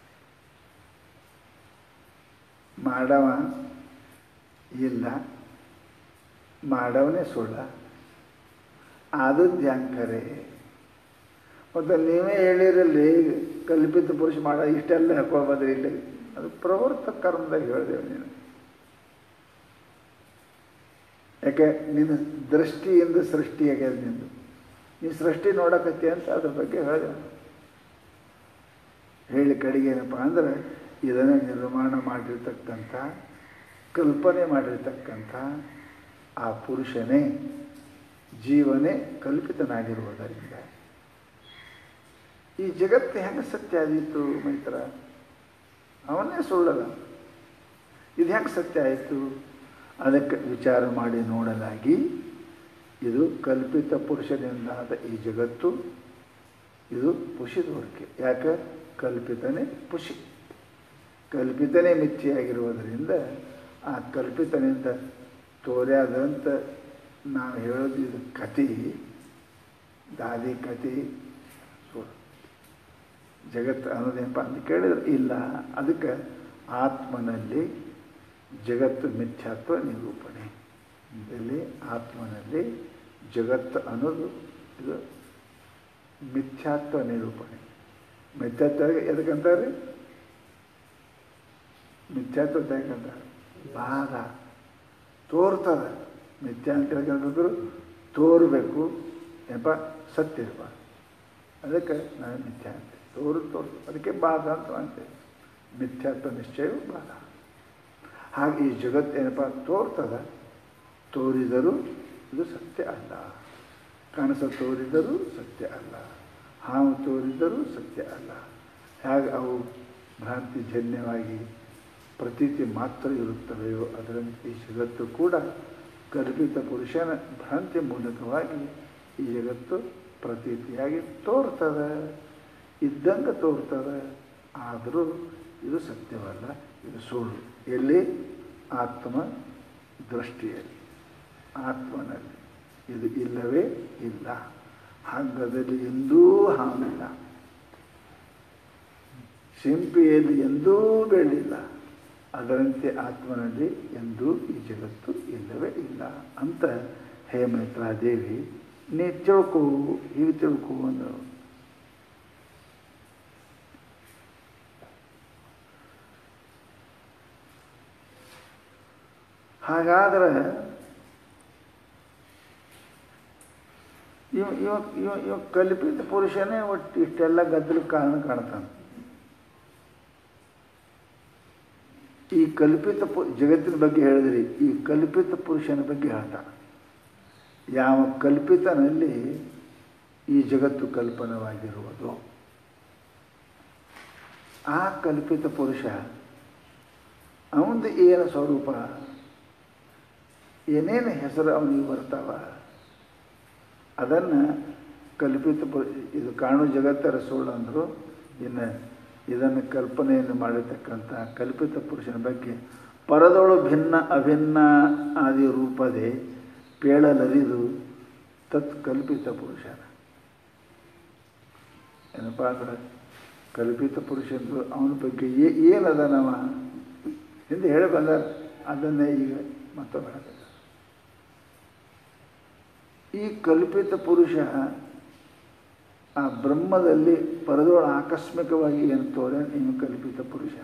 ಮಾಡವ ಇಲ್ಲ, ಮಾಡವನೇ ಸುಳ್ಳ, ಆದದ್ದು ಹೆಂಗರೆ? ಮತ್ತು ನೀವೇ ಹೇಳಿರಲ್ಲಿ ಕಲ್ಪಿತ ಪುರುಷ ಮಾಡ ಇಷ್ಟೆಲ್ಲ ಹಾಕೊಳ್ಬೋದ್ರಿ ಇಲ್ಲಿ, ಅದು ಪ್ರವೃತ್ತ ಕರ್ಮದಾಗ ಹೇಳಿದೆವು ನೀನು. ಯಾಕೆ? ನಿನ್ನ ದೃಷ್ಟಿಯಿಂದ ಸೃಷ್ಟಿ ಆಗ್ಯದ ನಿಂದು, ನೀ ಸೃಷ್ಟಿ ನೋಡಕತ್ತಿ ಅಂತ ಅದ್ರ ಬಗ್ಗೆ ಹೇಳಿದೆ. ಹೇಳಿ ಕಡೆಗೆ ಏನಪ್ಪ ಅಂದರೆ, ಇದನ್ನು ನಿರ್ಮಾಣ ಮಾಡಿರ್ತಕ್ಕಂಥ, ಕಲ್ಪನೆ ಮಾಡಿರ್ತಕ್ಕಂಥ ಆ ಪುರುಷನೇ ಜೀವನೇ ಕಲ್ಪಿತನಾಗಿರುವುದರಿಂದ ಈ ಜಗತ್ತು ಹೆಂಗೆ ಸತ್ಯ ಆದೀತು ಮೈತ್ರ? ಅವನೇ ಸುಳ್ಳದ, ಇದು ಹೆಂಗೆ ಸತ್ಯ ಆಯಿತು? ಅದಕ್ಕೆ ವಿಚಾರ ಮಾಡಿ ನೋಡಲಾಗಿ ಇದು ಕಲ್ಪಿತ ಪುರುಷನಿಂದಾದ ಈ ಜಗತ್ತು ಇದು ಪುಷಿದೋರ್ಕೆ. ಯಾಕೆ? ಕಲ್ಪಿತನೇ ಪುಷಿ, ಕಲ್ಪಿತನೇ ಮಿಥ್ಯೆಯಾಗಿರುವುದರಿಂದ ಆ ಕಲ್ಪಿತನಿಂದ ತೋರ್ಯಾದಂತ ನಾವು ಹೇಳೋದು ಇದು ಕತೆ, ದಾದಿ ಕತೆ ಸುಳ್ಳು. ಜಗತ್ತು ಅನ್ನೋದೇನಪ್ಪ ಅಂತ ಕೇಳಿದ್ರೆ ಇಲ್ಲ. ಅದಕ್ಕೆ ಆತ್ಮನಲ್ಲಿ ಜಗತ್ತು ಮಿಥ್ಯಾತ್ವ ನಿರೂಪಣೆ, ಇಲ್ಲಿ ಆತ್ಮನಲ್ಲಿ ಜಗತ್ತು ಅನ್ನೋದು ಇದು ಮಿಥ್ಯಾತ್ವ ನಿರೂಪಣೆ. ಮಿಥ್ಯಾತ್ವ ಎದಕ್ಕಂತಾರೆ? ಮಿಥ್ಯಾತ್ವ ಯಾಕಂತಾರೆ? ಬಾಧ ತೋರ್ತದೆ. ಮಿಥ್ಯಾ ಅಂತ ಹೇಳ್ಕೊಂಡ್ರು ತೋರಬೇಕು, ಏನಪ್ಪ ಸತ್ಯ ಇರಬಾರ್ದು. ಅದಕ್ಕೆ ನಾನು ಮಿಥ್ಯಾ ಅಂತ ತೋರು, ಅದಕ್ಕೆ ಬಾಧ ಅಂತ ಅಂತೇವೆ. ಮಿಥ್ಯಾತ್ವ ನಿಶ್ಚಯವು ಬಾಧ. ಹಾಗೆ ಈ ಜಗತ್ತು ಏನಪ್ಪ ತೋರ್ತದ, ತೋರಿದರೂ ಇದು ಸತ್ಯ ಅಲ್ಲ. ಕನಸ ತೋರಿದರೂ ಸತ್ಯ ಅಲ್ಲ, ಹಾವು ತೋರಿದರೂ ಸತ್ಯ ಅಲ್ಲ. ಹೇಗೆ ಅವು ಭ್ರಾಂತಿಜನ್ಯವಾಗಿ ಪ್ರತೀತಿ ಮಾತ್ರ ಇರುತ್ತವೆಯೋ ಅದರಂತೆ ಈ ಜಗತ್ತು ಕೂಡ ಕಲ್ಪಿತ ಪುರುಷನ ಭ್ರಾಂತಿ ಮೂಲಕವಾಗಿ ಈ ಜಗತ್ತು ಪ್ರತೀತಿಯಾಗಿ ತೋರ್ತದೆ, ಇದ್ದಂಗೆ ತೋರ್ತದೆ. ಆದರೂ ಇದು ಸತ್ಯವಲ್ಲ, ಇದು ಸುಳ್ಳು. ಎಲ್ಲಿ? ಆತ್ಮ ದೃಷ್ಟಿಯಲ್ಲಿ, ಆತ್ಮನಲ್ಲಿ ಇದು ಇಲ್ಲವೇ ಇಲ್ಲ. ಹಗ್ಗದಲ್ಲಿ ಎಂದೂ ಹಾವಿಲ್ಲ, ಶಿಂಪಿಯಲ್ಲಿ ಎಂದೂ ಬೆಳ್ಳಿಲ್ಲ. ಅದರಂತೆ ಆತ್ಮನಲ್ಲಿ ಎಂದೂ ಈ ಜಗತ್ತು ಇಲ್ಲವೇ ಇಲ್ಲ ಅಂತ ಹೇ ಮೈತ್ರಾದೇವಿ ನೀ ತಿಳ್ಕೋ, ಹೀಗೆ ತಿಳ್ಕೋ ಅಂದರು. ಹಾಗಾದ್ರೆ ಇವ ಕಲ್ಪಿತ ಪುರುಷನೇ ಒಟ್ಟು ಇಷ್ಟೆಲ್ಲ ಗದ್ದಲಕ್ಕೆ ಕಾರಣ ಕಾಣ್ತಾನೆ. ಈ ಕಲ್ಪಿತ ಜಗತ್ತಿನ ಬಗ್ಗೆ ಹೇಳಿದ್ರಿ, ಈ ಕಲ್ಪಿತ ಪುರುಷನ ಬಗ್ಗೆ ಹೇಳ್ತಾನೆ. ಯಾವ ಕಲ್ಪಿತನಲ್ಲಿ ಈ ಜಗತ್ತು ಕಲ್ಪನವಾಗಿರುವುದು, ಆ ಕಲ್ಪಿತ ಪುರುಷ ಅವನದು ಏನು ಸ್ವರೂಪ, ಏನೇನು ಹೆಸರು ಅವನಿಗೆ ಬರ್ತಾವ, ಅದನ್ನು ಕಲ್ಪಿತ ಇದು ಕಾಣು ಜಗತ್ತರ ಸುಳ್ಳು ಅಂದರು. ಇನ್ನು ಇದನ್ನು ಕಲ್ಪನೆಯನ್ನು ಮಾಡಿರ್ತಕ್ಕಂಥ ಕಲ್ಪಿತ ಪುರುಷನ ಬಗ್ಗೆ ಪರದೊಳು ಭಿನ್ನ ಅಭಿನ್ನ ಆದಿ ರೂಪದೇ ಪೇಳಲರಿದು ತತ್ ಕಲ್ಪಿತ ಪುರುಷನ. ಏನಪ್ಪ ಅಂದ್ರೆ ಕಲ್ಪಿತ ಪುರುಷಂದು ಅವನ ಬಗ್ಗೆ ಏನದ ನಾವ ಹಿಂದೆ ಹೇಳಿ ಬಂದ, ಅದನ್ನೇ ಈಗ ಮತ್ತೊಮ್ಮೆ ಹೇಳ್ತಾರೆ. ಈ ಕಲ್ಪಿತ ಪುರುಷ ಆ ಬ್ರಹ್ಮದಲ್ಲಿ ಪರದೋಳ ಆಕಸ್ಮಿಕವಾಗಿ ಏನು ತೋರ, ಇವ ಕಲ್ಪಿತ ಪುರುಷ.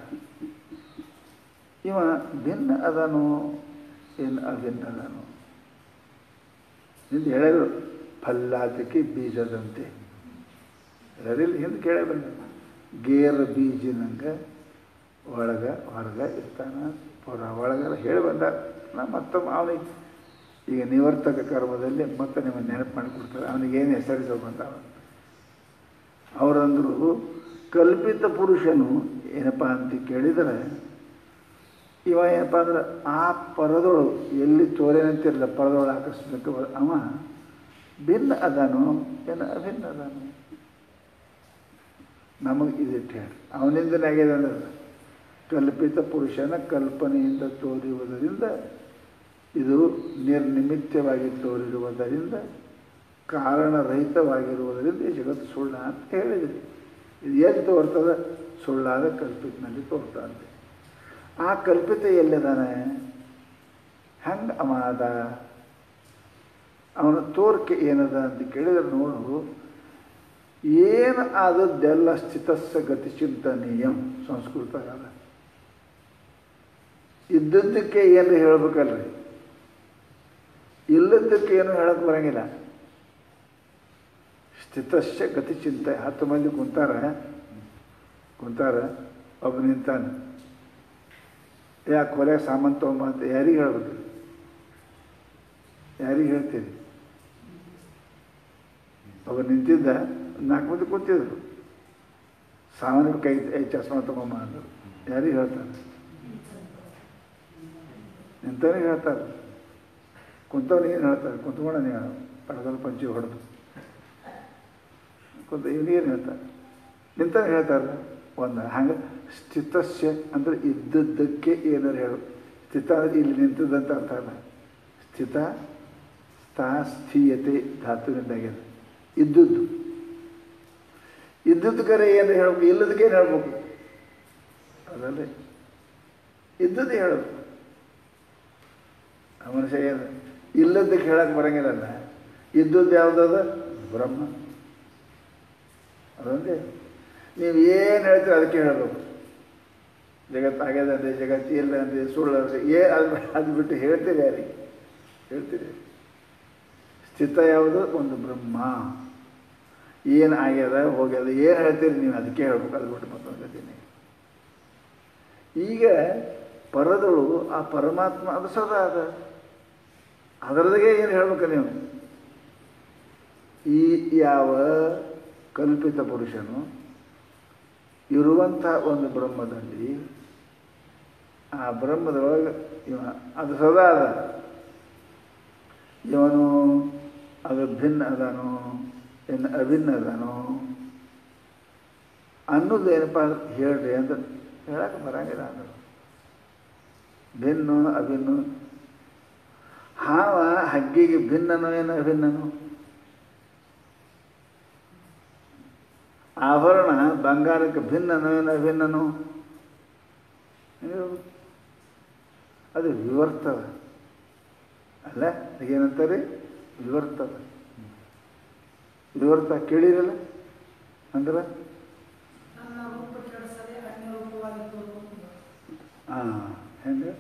ಇವ ಭಿನ್ನ ಅದನು ಏನು ಅಭಿನ್ನ ಅದನು ಎಂದು ಹೇಳಿದ್ರು. ಫಲ್ಲಾತಕ್ಕೆ ಬೀಜದಂತೆ ಅದರಲ್ಲಿ ಹಿಂದೆ ಕೇಳೇ ಬಂದ ಗೇರು ಬೀಜಿನಂಗೆ ಒಳಗೆ ಹೊರಗೆ ಇರ್ತಾನೆ ಪುರ ಒಳಗೆಲ್ಲ ಹೇಳಿ ಬಂದ ನಾ ಮತ್ತೊಮ್ಮೆ ಅವನಿಗೆ ಈಗ ನಿವರ್ತಕ ಕರ್ಮದಲ್ಲಿ ಮತ್ತೆ ನಿಮಗೆ ನೆನಪು ಮಾಡಿಕೊಡ್ತಾರೆ ಅವನಿಗೇನು ಹೆಸರಿಸೋಕಂತ ಅವರಂದರು ಕಲ್ಪಿತ ಪುರುಷನು ಏನಪ್ಪ ಅಂತ ಕೇಳಿದರೆ ಇವ ಏನಪ್ಪ ಅಂದ್ರೆ ಆ ಪರದೊಳು ಎಲ್ಲಿ ತೋರೇನಂತಿರಲಿಲ್ಲ ಪರದೊಳು ಆಕಸ್ಮಿಕ ಅವ ಭಿನ್ನ ಅದಾನು ಏನು ಅಭಿನ್ನ ಅದಾನು ನಮಗೆ ಇದಿಟ್ಟು ಹೇಳಿ ಅವನಿಂದನೇ ಆಗಿದೆ ಅಂದ್ರೆ ಕಲ್ಪಿತ ಪುರುಷನ ಕಲ್ಪನೆಯಿಂದ ತೋರಿರುವುದರಿಂದ ಇದು ನಿರ್ನಿಮಿತ್ತವಾಗಿ ತೋರಿರುವುದರಿಂದ ಕಾರಣರಹಿತವಾಗಿರುವುದರಿಂದ ಈ ಜಗತ್ತು ಸುಳ್ಳ ಅಂತ ಹೇಳಿದ್ರಿ ಇದು ಎಲ್ಲಿ ತೋರ್ತದೆ ಸುಳ್ಳಾದ ಕಲ್ಪಿತನಲ್ಲಿ ತೋರ್ತಾನೆ ಆ ಕಲ್ಪಿತ ಎಲ್ಲಿದ್ದಾನೆ ಹೆಂಗೆ ಅವ ಅದ ಅವನ ತೋರಿಕೆ ಏನದ ಅಂತ ಕೇಳಿದ್ರೆ ನೋಡು ಏನು ಆದದ್ದೆಲ್ಲ ಸ್ಥಿತಸ್ಸ ಗತಿ ಚಿಂತನೀಯಂ ಸಂಸ್ಕೃತ ಅದ ಇದ್ದದ್ದಕ್ಕೆ ಏನು ಹೇಳ್ಬೇಕಲ್ರಿ ಇಲ್ಲದಕ್ಕೆ ಏನು ಹೇಳಕ್ಕೆ ಬರಂಗಿಲ್ಲ ಸ್ಥಿತಸ್ಯ ಗತಿ ಚಿಂತೆ 10 ಮಂದಿ ಕುಂತಾರ ಒಬ್ಬ ನಿಂತಾನೆ ಯಾಕೆ ಕೊಲೆಗೆ ಸಾಮಾನು ತೊಗೊಂಬ ಅಂತ ಯಾರಿಗೆ ಹೇಳ್ಬೇಕು ಯಾರಿಗೆ ಹೇಳ್ತೀರಿ ಒಬ್ಬ ನಿಂತಿದ್ದ 4 ಮಂದಿ ಕುಂತಿದ್ರು ಸಾಮಾನ್ಯ ಕೈ ಚಸ್ಮಾ ತೊಗೊಂಬ ಅಂದರು ಯಾರಿಗೆ ಹೇಳ್ತಾರೆ ನಿಂತವನಿಗೆ ಹೇಳ್ತಾರೆ ಕುಂತವನಿಗೆ ಏನು ಹೇಳ್ತಾರೆ ಕುಂತ್ಕೊಂಡ ನೀವು ಪರದಲ್ಲಿ ಪಂಚಿ ಹೊಡೆದು ಕುಂತ ಇವನಿಗೇನು ಹೇಳ್ತಾರೆ ನಿಂತವನಿಗೆ ಹೇಳ್ತಾರೆ ಒಂದು ಹಂಗೆ ಸ್ಥಿತಸ್ಯ ಅಂದರೆ ಇದ್ದದ್ದಕ್ಕೆ ಏನಾರು ಹೇಳು ಸ್ಥಿತ ಅಂದರೆ ಇಲ್ಲಿ ನಿಂತದಂತ ಅರ್ಥ ಅಲ್ಲ ಸ್ಥಿತ ಸ್ಥಾ ಸ್ಥೀಯತೆ ಧಾತುವಿನಿಂದಾಗಿದೆ ಇದ್ದದ್ದು ಕರೆ ಏನು ಹೇಳ್ಬೇಕು ಇಲ್ಲದಕ್ಕೆ ಏನು ಹೇಳ್ಬೇಕು ಅದಲ್ಲೇ ಇದ್ದದ್ದು ಹೇಳಬೇಕು ಆ ಮನುಷ್ಯ ಏನು ಇಲ್ಲದಕ್ಕೆ ಹೇಳಕ್ಕೆ ಬರಂಗಿಲ್ಲಲ್ಲ ಇದ್ದದ್ದು ಯಾವುದದ ಬ್ರಹ್ಮ ಅದೊಂದೇ ನೀವು ಏನು ಹೇಳ್ತೀರಿ ಅದಕ್ಕೆ ಹೇಳಬೇಕು ಜಗತ್ತು ಆಗ್ಯದ ಅಂದರೆ ಜಗತ್ತು ಇಲ್ಲ ಅಂದರೆ ಸುಳ್ಳು ಅಂದರೆ ಅದು ಬಿಟ್ಟು ಹೇಳ್ತೀರಿ ಯಾರಿಗೆ ಹೇಳ್ತೀರಿ ಸ್ಥಿತ ಯಾವುದು ಒಂದು ಬ್ರಹ್ಮ ಏನು ಆಗ್ಯದ ಹೋಗ್ಯದ ಏನು ಹೇಳ್ತೀರಿ ನೀವು ಅದಕ್ಕೆ ಹೇಳ್ಬೇಕು ಅದು ಬಿಟ್ಟು ಮತ್ತೊಂದು ಗತಿನೇ ಈಗ ಪರದಳು ಆ ಪರಮಾತ್ಮ ಅದು ಸದಾ ಅದ ಅದರದಾಗೆ ಏನು ಹೇಳ್ಬೇಕು ನೀವು ಈ ಯಾವ ಕಲ್ಪಿತ ಪುರುಷನು ಇರುವಂಥ ಒಂದು ಬ್ರಹ್ಮದಲ್ಲಿ ಆ ಬ್ರಹ್ಮದೊಳಗೆ ಇವ ಅದು ಸದಾ ಅದ ಇವನು ಅದು ಭಿನ್ನ ಅದಾನೋ ಇನ್ನು ಅಭಿನ್ನ ಅದಾನೋ ಅನ್ನೋದು ಏನಪ್ಪ ಹೇಳ್ರಿ ಅಂತ ಹೇಳಕ್ಕೆ ಬರಂಗಿಲ್ಲ ಅಂದರು ಭಿನ್ನು ಅಭಿನ್ನು ಹಾವ ಹಗ್ಗಿಗೆ ಭಿನ್ನನೋ ಏನು ಅಭಿನ್ನನೋ ಆಭರಣ ಬಂಗಾರಕ್ಕೆ ಭಿನ್ನನೋ ಏನು ಅಭಿನ್ನನೋ ಅದು ವಿವರ್ತದ ಅಲ್ಲ ಏನಂತಾರೆ ವಿವರ್ತದ ವಿವರ್ತ ಕೇಳಿರಲ್ಲ ಅಂದ್ರೆ ಹಾಂ ಹೆಂಗೆ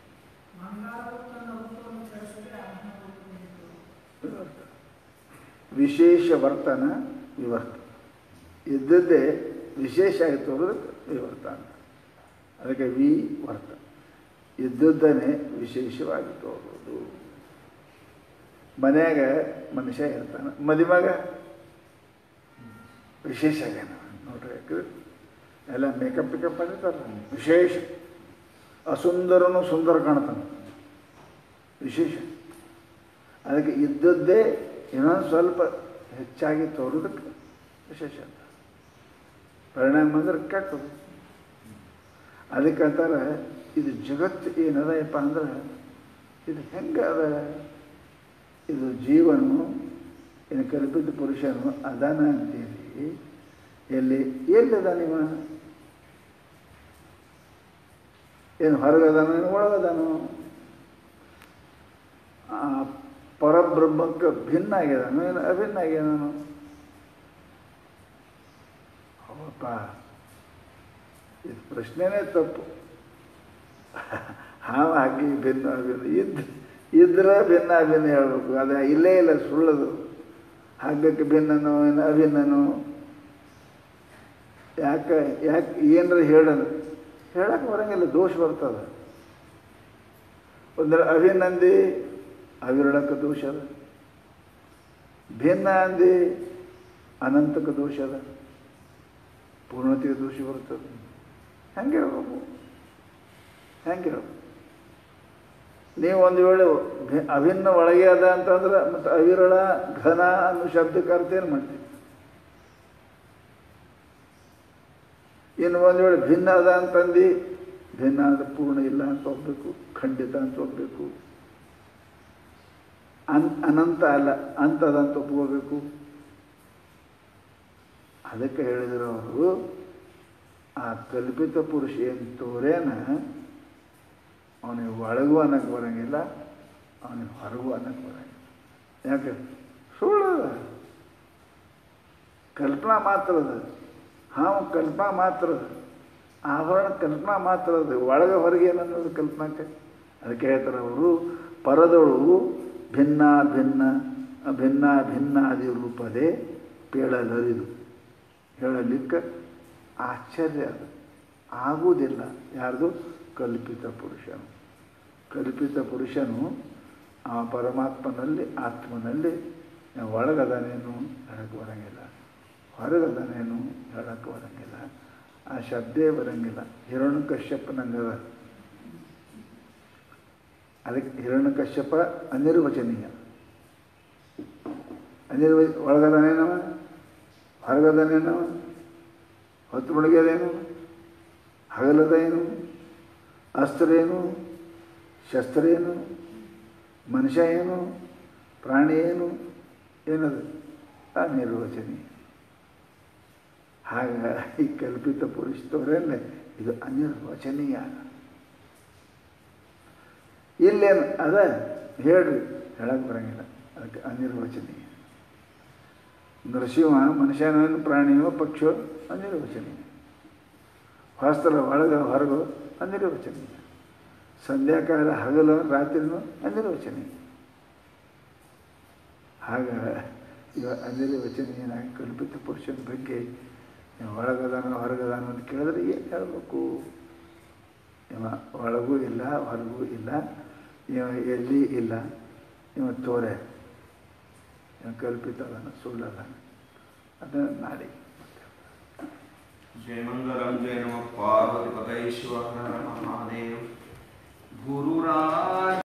ವಿವರ್ತ ವಿಶೇಷ ವರ್ತನ ವಿವರ್ತ ಇದ್ದದ್ದೇ ವಿಶೇಷ ಆಗಿ ತೋರೋದಕ್ಕೆ ವಿವರ್ತ ಅಂತ ಅದಕ್ಕೆ ವಿವರ್ತ ಇದ್ದದ್ದನ್ನೇ ವಿಶೇಷವಾಗಿ ತೋರೋದು ಮನ್ಯಾಗ ಮನುಷ್ಯ ಇರ್ತಾನೆ ಮದುವೆಗ ವಿಶೇಷ ಆಗ್ಯಾನ ನೋಡ್ರಿ ಯಾಕಂದ್ರೆ ಎಲ್ಲ ಮೇಕಪ್ ಪಿಕಪ್ ಮಾಡಿರ್ತಾರ ವಿಶೇಷ ಅಸುಂದರನು ಸುಂದರ ಕಾಣ್ತಾನೆ ವಿಶೇಷ ಅದಕ್ಕೆ ಇದ್ದದ್ದೇ ಇನ್ನೊಂದು ಸ್ವಲ್ಪ ಹೆಚ್ಚಾಗಿ ತೋರೋದಕ್ಕೆ ವಿಶೇಷ ಅಂತ ಪರಿಣಾಮ ಬಂದ್ರೆ ಕೆಟ್ಟದು ಅದಕ್ಕಂತಾರೆ ಇದು ಜಗತ್ತು ಏನದಪ್ಪ ಅಂದ್ರೆ ಇದು ಹೆಂಗೆ ಅದ ಇದು ಜೀವನು ಇನ್ನು ಕಲ್ಪಿತ ಪುರುಷನು ಅದಾನ ಅಂತೀರಿ ಎಲ್ಲಿದ ನೀವು ಏನು ಹೊರಗದಾನೋ ಏನು ಒಳಗದಾನೋ ಪರಬ್ರಹ್ಮಕ್ಕೆ ಭಿನ್ನ ಆಗ್ಯದಾನೋ ಏನು ಅಭಿನ್ನ ಆಗ್ಯದಾನೋ ಅವಪ್ಪ ಇದು ಪ್ರಶ್ನೆನೇ ತಪ್ಪು ಹಾಗೆ ಭಿನ್ನ ಅಭಿನ್ನ ಇದ್ರೆ ಭಿನ್ನ ಅಭಿನ್ನ ಹೇಳ್ಬೇಕು ಅದು ಇಲ್ಲೇ ಇಲ್ಲ ಸುಳ್ಳದು ಹಗ್ಗಕ್ಕೆ ಭಿನ್ನನೋ ಏನು ಅಭಿನ್ನನೋ ಯಾಕೆ ಏನರ ಹೇಳೋದು ಹೇಳಕ್ಕೆ ಬರೋಂಗಿಲ್ಲ, ದೋಷ ಬರ್ತದೆ. ಒಂದರ ಅಭಿನಂದಿ ಅವಿರಳಕ್ಕೆ ದೋಷ ಅದ, ಭಿನ್ನ ಅಂದಿ ಅನಂತಕ್ಕೆ ದೋಷ ಅದ, ಪೂರ್ಣತೆಗೆ ದೋಷ ಬರ್ತದೆ. ಹೆಂಗೆ ಹೇಳ್ಬೇಕು? ಹೆಂಗೆ ಹೇಳ್ಬೇಕು? ನೀವು ಒಂದು ವೇಳೆ ಅಭಿನ್ನ ಒಳಗೆ ಅದ ಅಂತಂದ್ರೆ ಮತ್ತು ಅವಿರಳ ಘನ ಅನ್ನೋ ಶಬ್ದಕ್ಕೆ ಅರ್ಥ ಏನು ಮಾಡ್ತೀವಿ? ಇನ್ನು ಒಂದು ವೇಳೆ ಭಿನ್ನ ಅದ ಅಂತಂದು ಭಿನ್ನ ಅಂದರೆ ಪೂರ್ಣ ಇಲ್ಲ ಅಂತ ಹೋಗ್ಬೇಕು, ಖಂಡಿತ ಅಂತ ಹೋಗ್ಬೇಕು, ಅನಂತ ಅಲ್ಲ ಅಂತದ ಅಂತ ಒಪ್ಕೋಬೇಕು. ಅದಕ್ಕೆ ಹೇಳಿದ್ರು ಅವರು, ಆ ಕಲ್ಪಿತ ಪುರುಷ ಏನು ತೋರೇನ ಅವನಿಗೆ ಒಳಗೂ ಅನ್ನಕ್ಕೆ ಬರೋಂಗಿಲ್ಲ, ಅವನಿಗೆ ಹೊರಗೂ ಅನ್ನಕ್ಕೆ ಬರೋಂಗಿಲ್ಲ. ಯಾಕೆ? ಸುಳ್ಳದ, ಕಲ್ಪನಾ ಮಾತ್ರ ಅದ. ಹಾವು ಕಲ್ಪನಾ ಮಾತ್ರ ಅದ, ಆಭರಣ ಕಲ್ಪನಾ ಮಾತ್ರ ಅದು, ಒಳಗೆ ಹೊರಗೆ ಏನನ್ನೋದು ಕಲ್ಪನಾಕ್ಕೆ. ಅದಕ್ಕೆ ಹೇಳ್ತಾರೆ ಅವರು, ಪರದೊಳು ಭಿನ್ನ ಭಿನ್ನ ಭಿನ್ನ ಭಿನ್ನಾದಿ ರೂಪದೇ ಪೇಳಲರಿದು. ಹೇಳಲಿಕ್ಕೆ ಆಶ್ಚರ್ಯ ಅದು, ಆಗುವುದಿಲ್ಲ. ಯಾರ್ದು? ಕಲ್ಪಿತ ಪುರುಷನು. ಕಲ್ಪಿತ ಪುರುಷನು ಆ ಪರಮಾತ್ಮನಲ್ಲಿ ಆತ್ಮನಲ್ಲಿ ಒಳಗದನೇನು ಹೇಳಕ್ಕೆ ಬರೋಂಗಿಲ್ಲ, ಹೊರಗದನೇನು ಹೇಳಕ್ಕೆ ಬರೋಂಗಿಲ್ಲ, ಆ ಶಬ್ದೇ ಬರೋಂಗಿಲ್ಲ. ಹಿರಣ್ಯಕಶ್ಯಪನಂಗದ. ಅದಕ್ಕೆ ಹಿರಣ್ಯಕಶ್ಯಪ ಅನಿರ್ವಚನೀಯ. ಒಳಗದನೇನವ, ಹೊರಗದನೇನವ, ಹೊತ್ತು ಮುಳುಗ್ಯದೇನು, ಹಗಲದ ಏನು, ಅಸ್ತ್ರ ಏನು, ಶಸ್ತ್ರ ಏನು, ಮನುಷ್ಯ ಏನು, ಪ್ರಾಣಿ ಏನು, ಏನದು? ಅನಿರ್ವಚನೀಯ. ಹಾಗ ಈ ಕಲ್ಪಿತ ಪುರುಷದವರಲ್ಲೇ ಇದು ಅನಿರ್ವಚನೀಯ. ಇಲ್ಲೇನು ಅದ ಹೇಳ್ರಿ, ಹೇಳಕ್ಕೆ ಬರೋಂಗಿಲ್ಲ. ಅದಕ್ಕೆ ಅನಿರ್ವಚನೀಯ. ನರಸಿಂಹ ಮನುಷ್ಯನೇನು ಪ್ರಾಣಿಯೋ ಪಕ್ಷಿಯೋ ಅನಿರ್ವಚನೀಯ. ವಾಸ್ತವ ಒಳಗ ಹೊರಗು ಅನಿರ್ವಚನೀಯ. ಸಂಧ್ಯಾಕಾಲ ಹಗಲು ರಾತ್ರಿನೂ ಅನಿರ್ವಚನೀಯ. ಹಾಗ ಇವ ಅನಿರ್ವಚನೀಯನಾಗಿ ಕಲ್ಪಿತ ಪುರುಷನ ಬಗ್ಗೆ ಒಳಗದಾನ ಹೊರಗದಾನ ಅಂತ ಕೇಳಿದ್ರೆ ಏನು ಹೇಳಬೇಕು? ಇವ ಒಳಗೂ ಇಲ್ಲ, ಹೊರಗೂ ಇಲ್ಲ, ಇವ ಎಲ್ಲಿ ಇಲ್ಲ, ಇವ ತೋರೆ, ಇವ ಕಲ್ಪಿತ ಅದಾನ, ಸುಳ್ಳದಾನ. ಅದನ್ನು ನಾಡಿ जय मंगलम जय नमः पार्वती पतये शिव हर हर महादेव गुरुराज।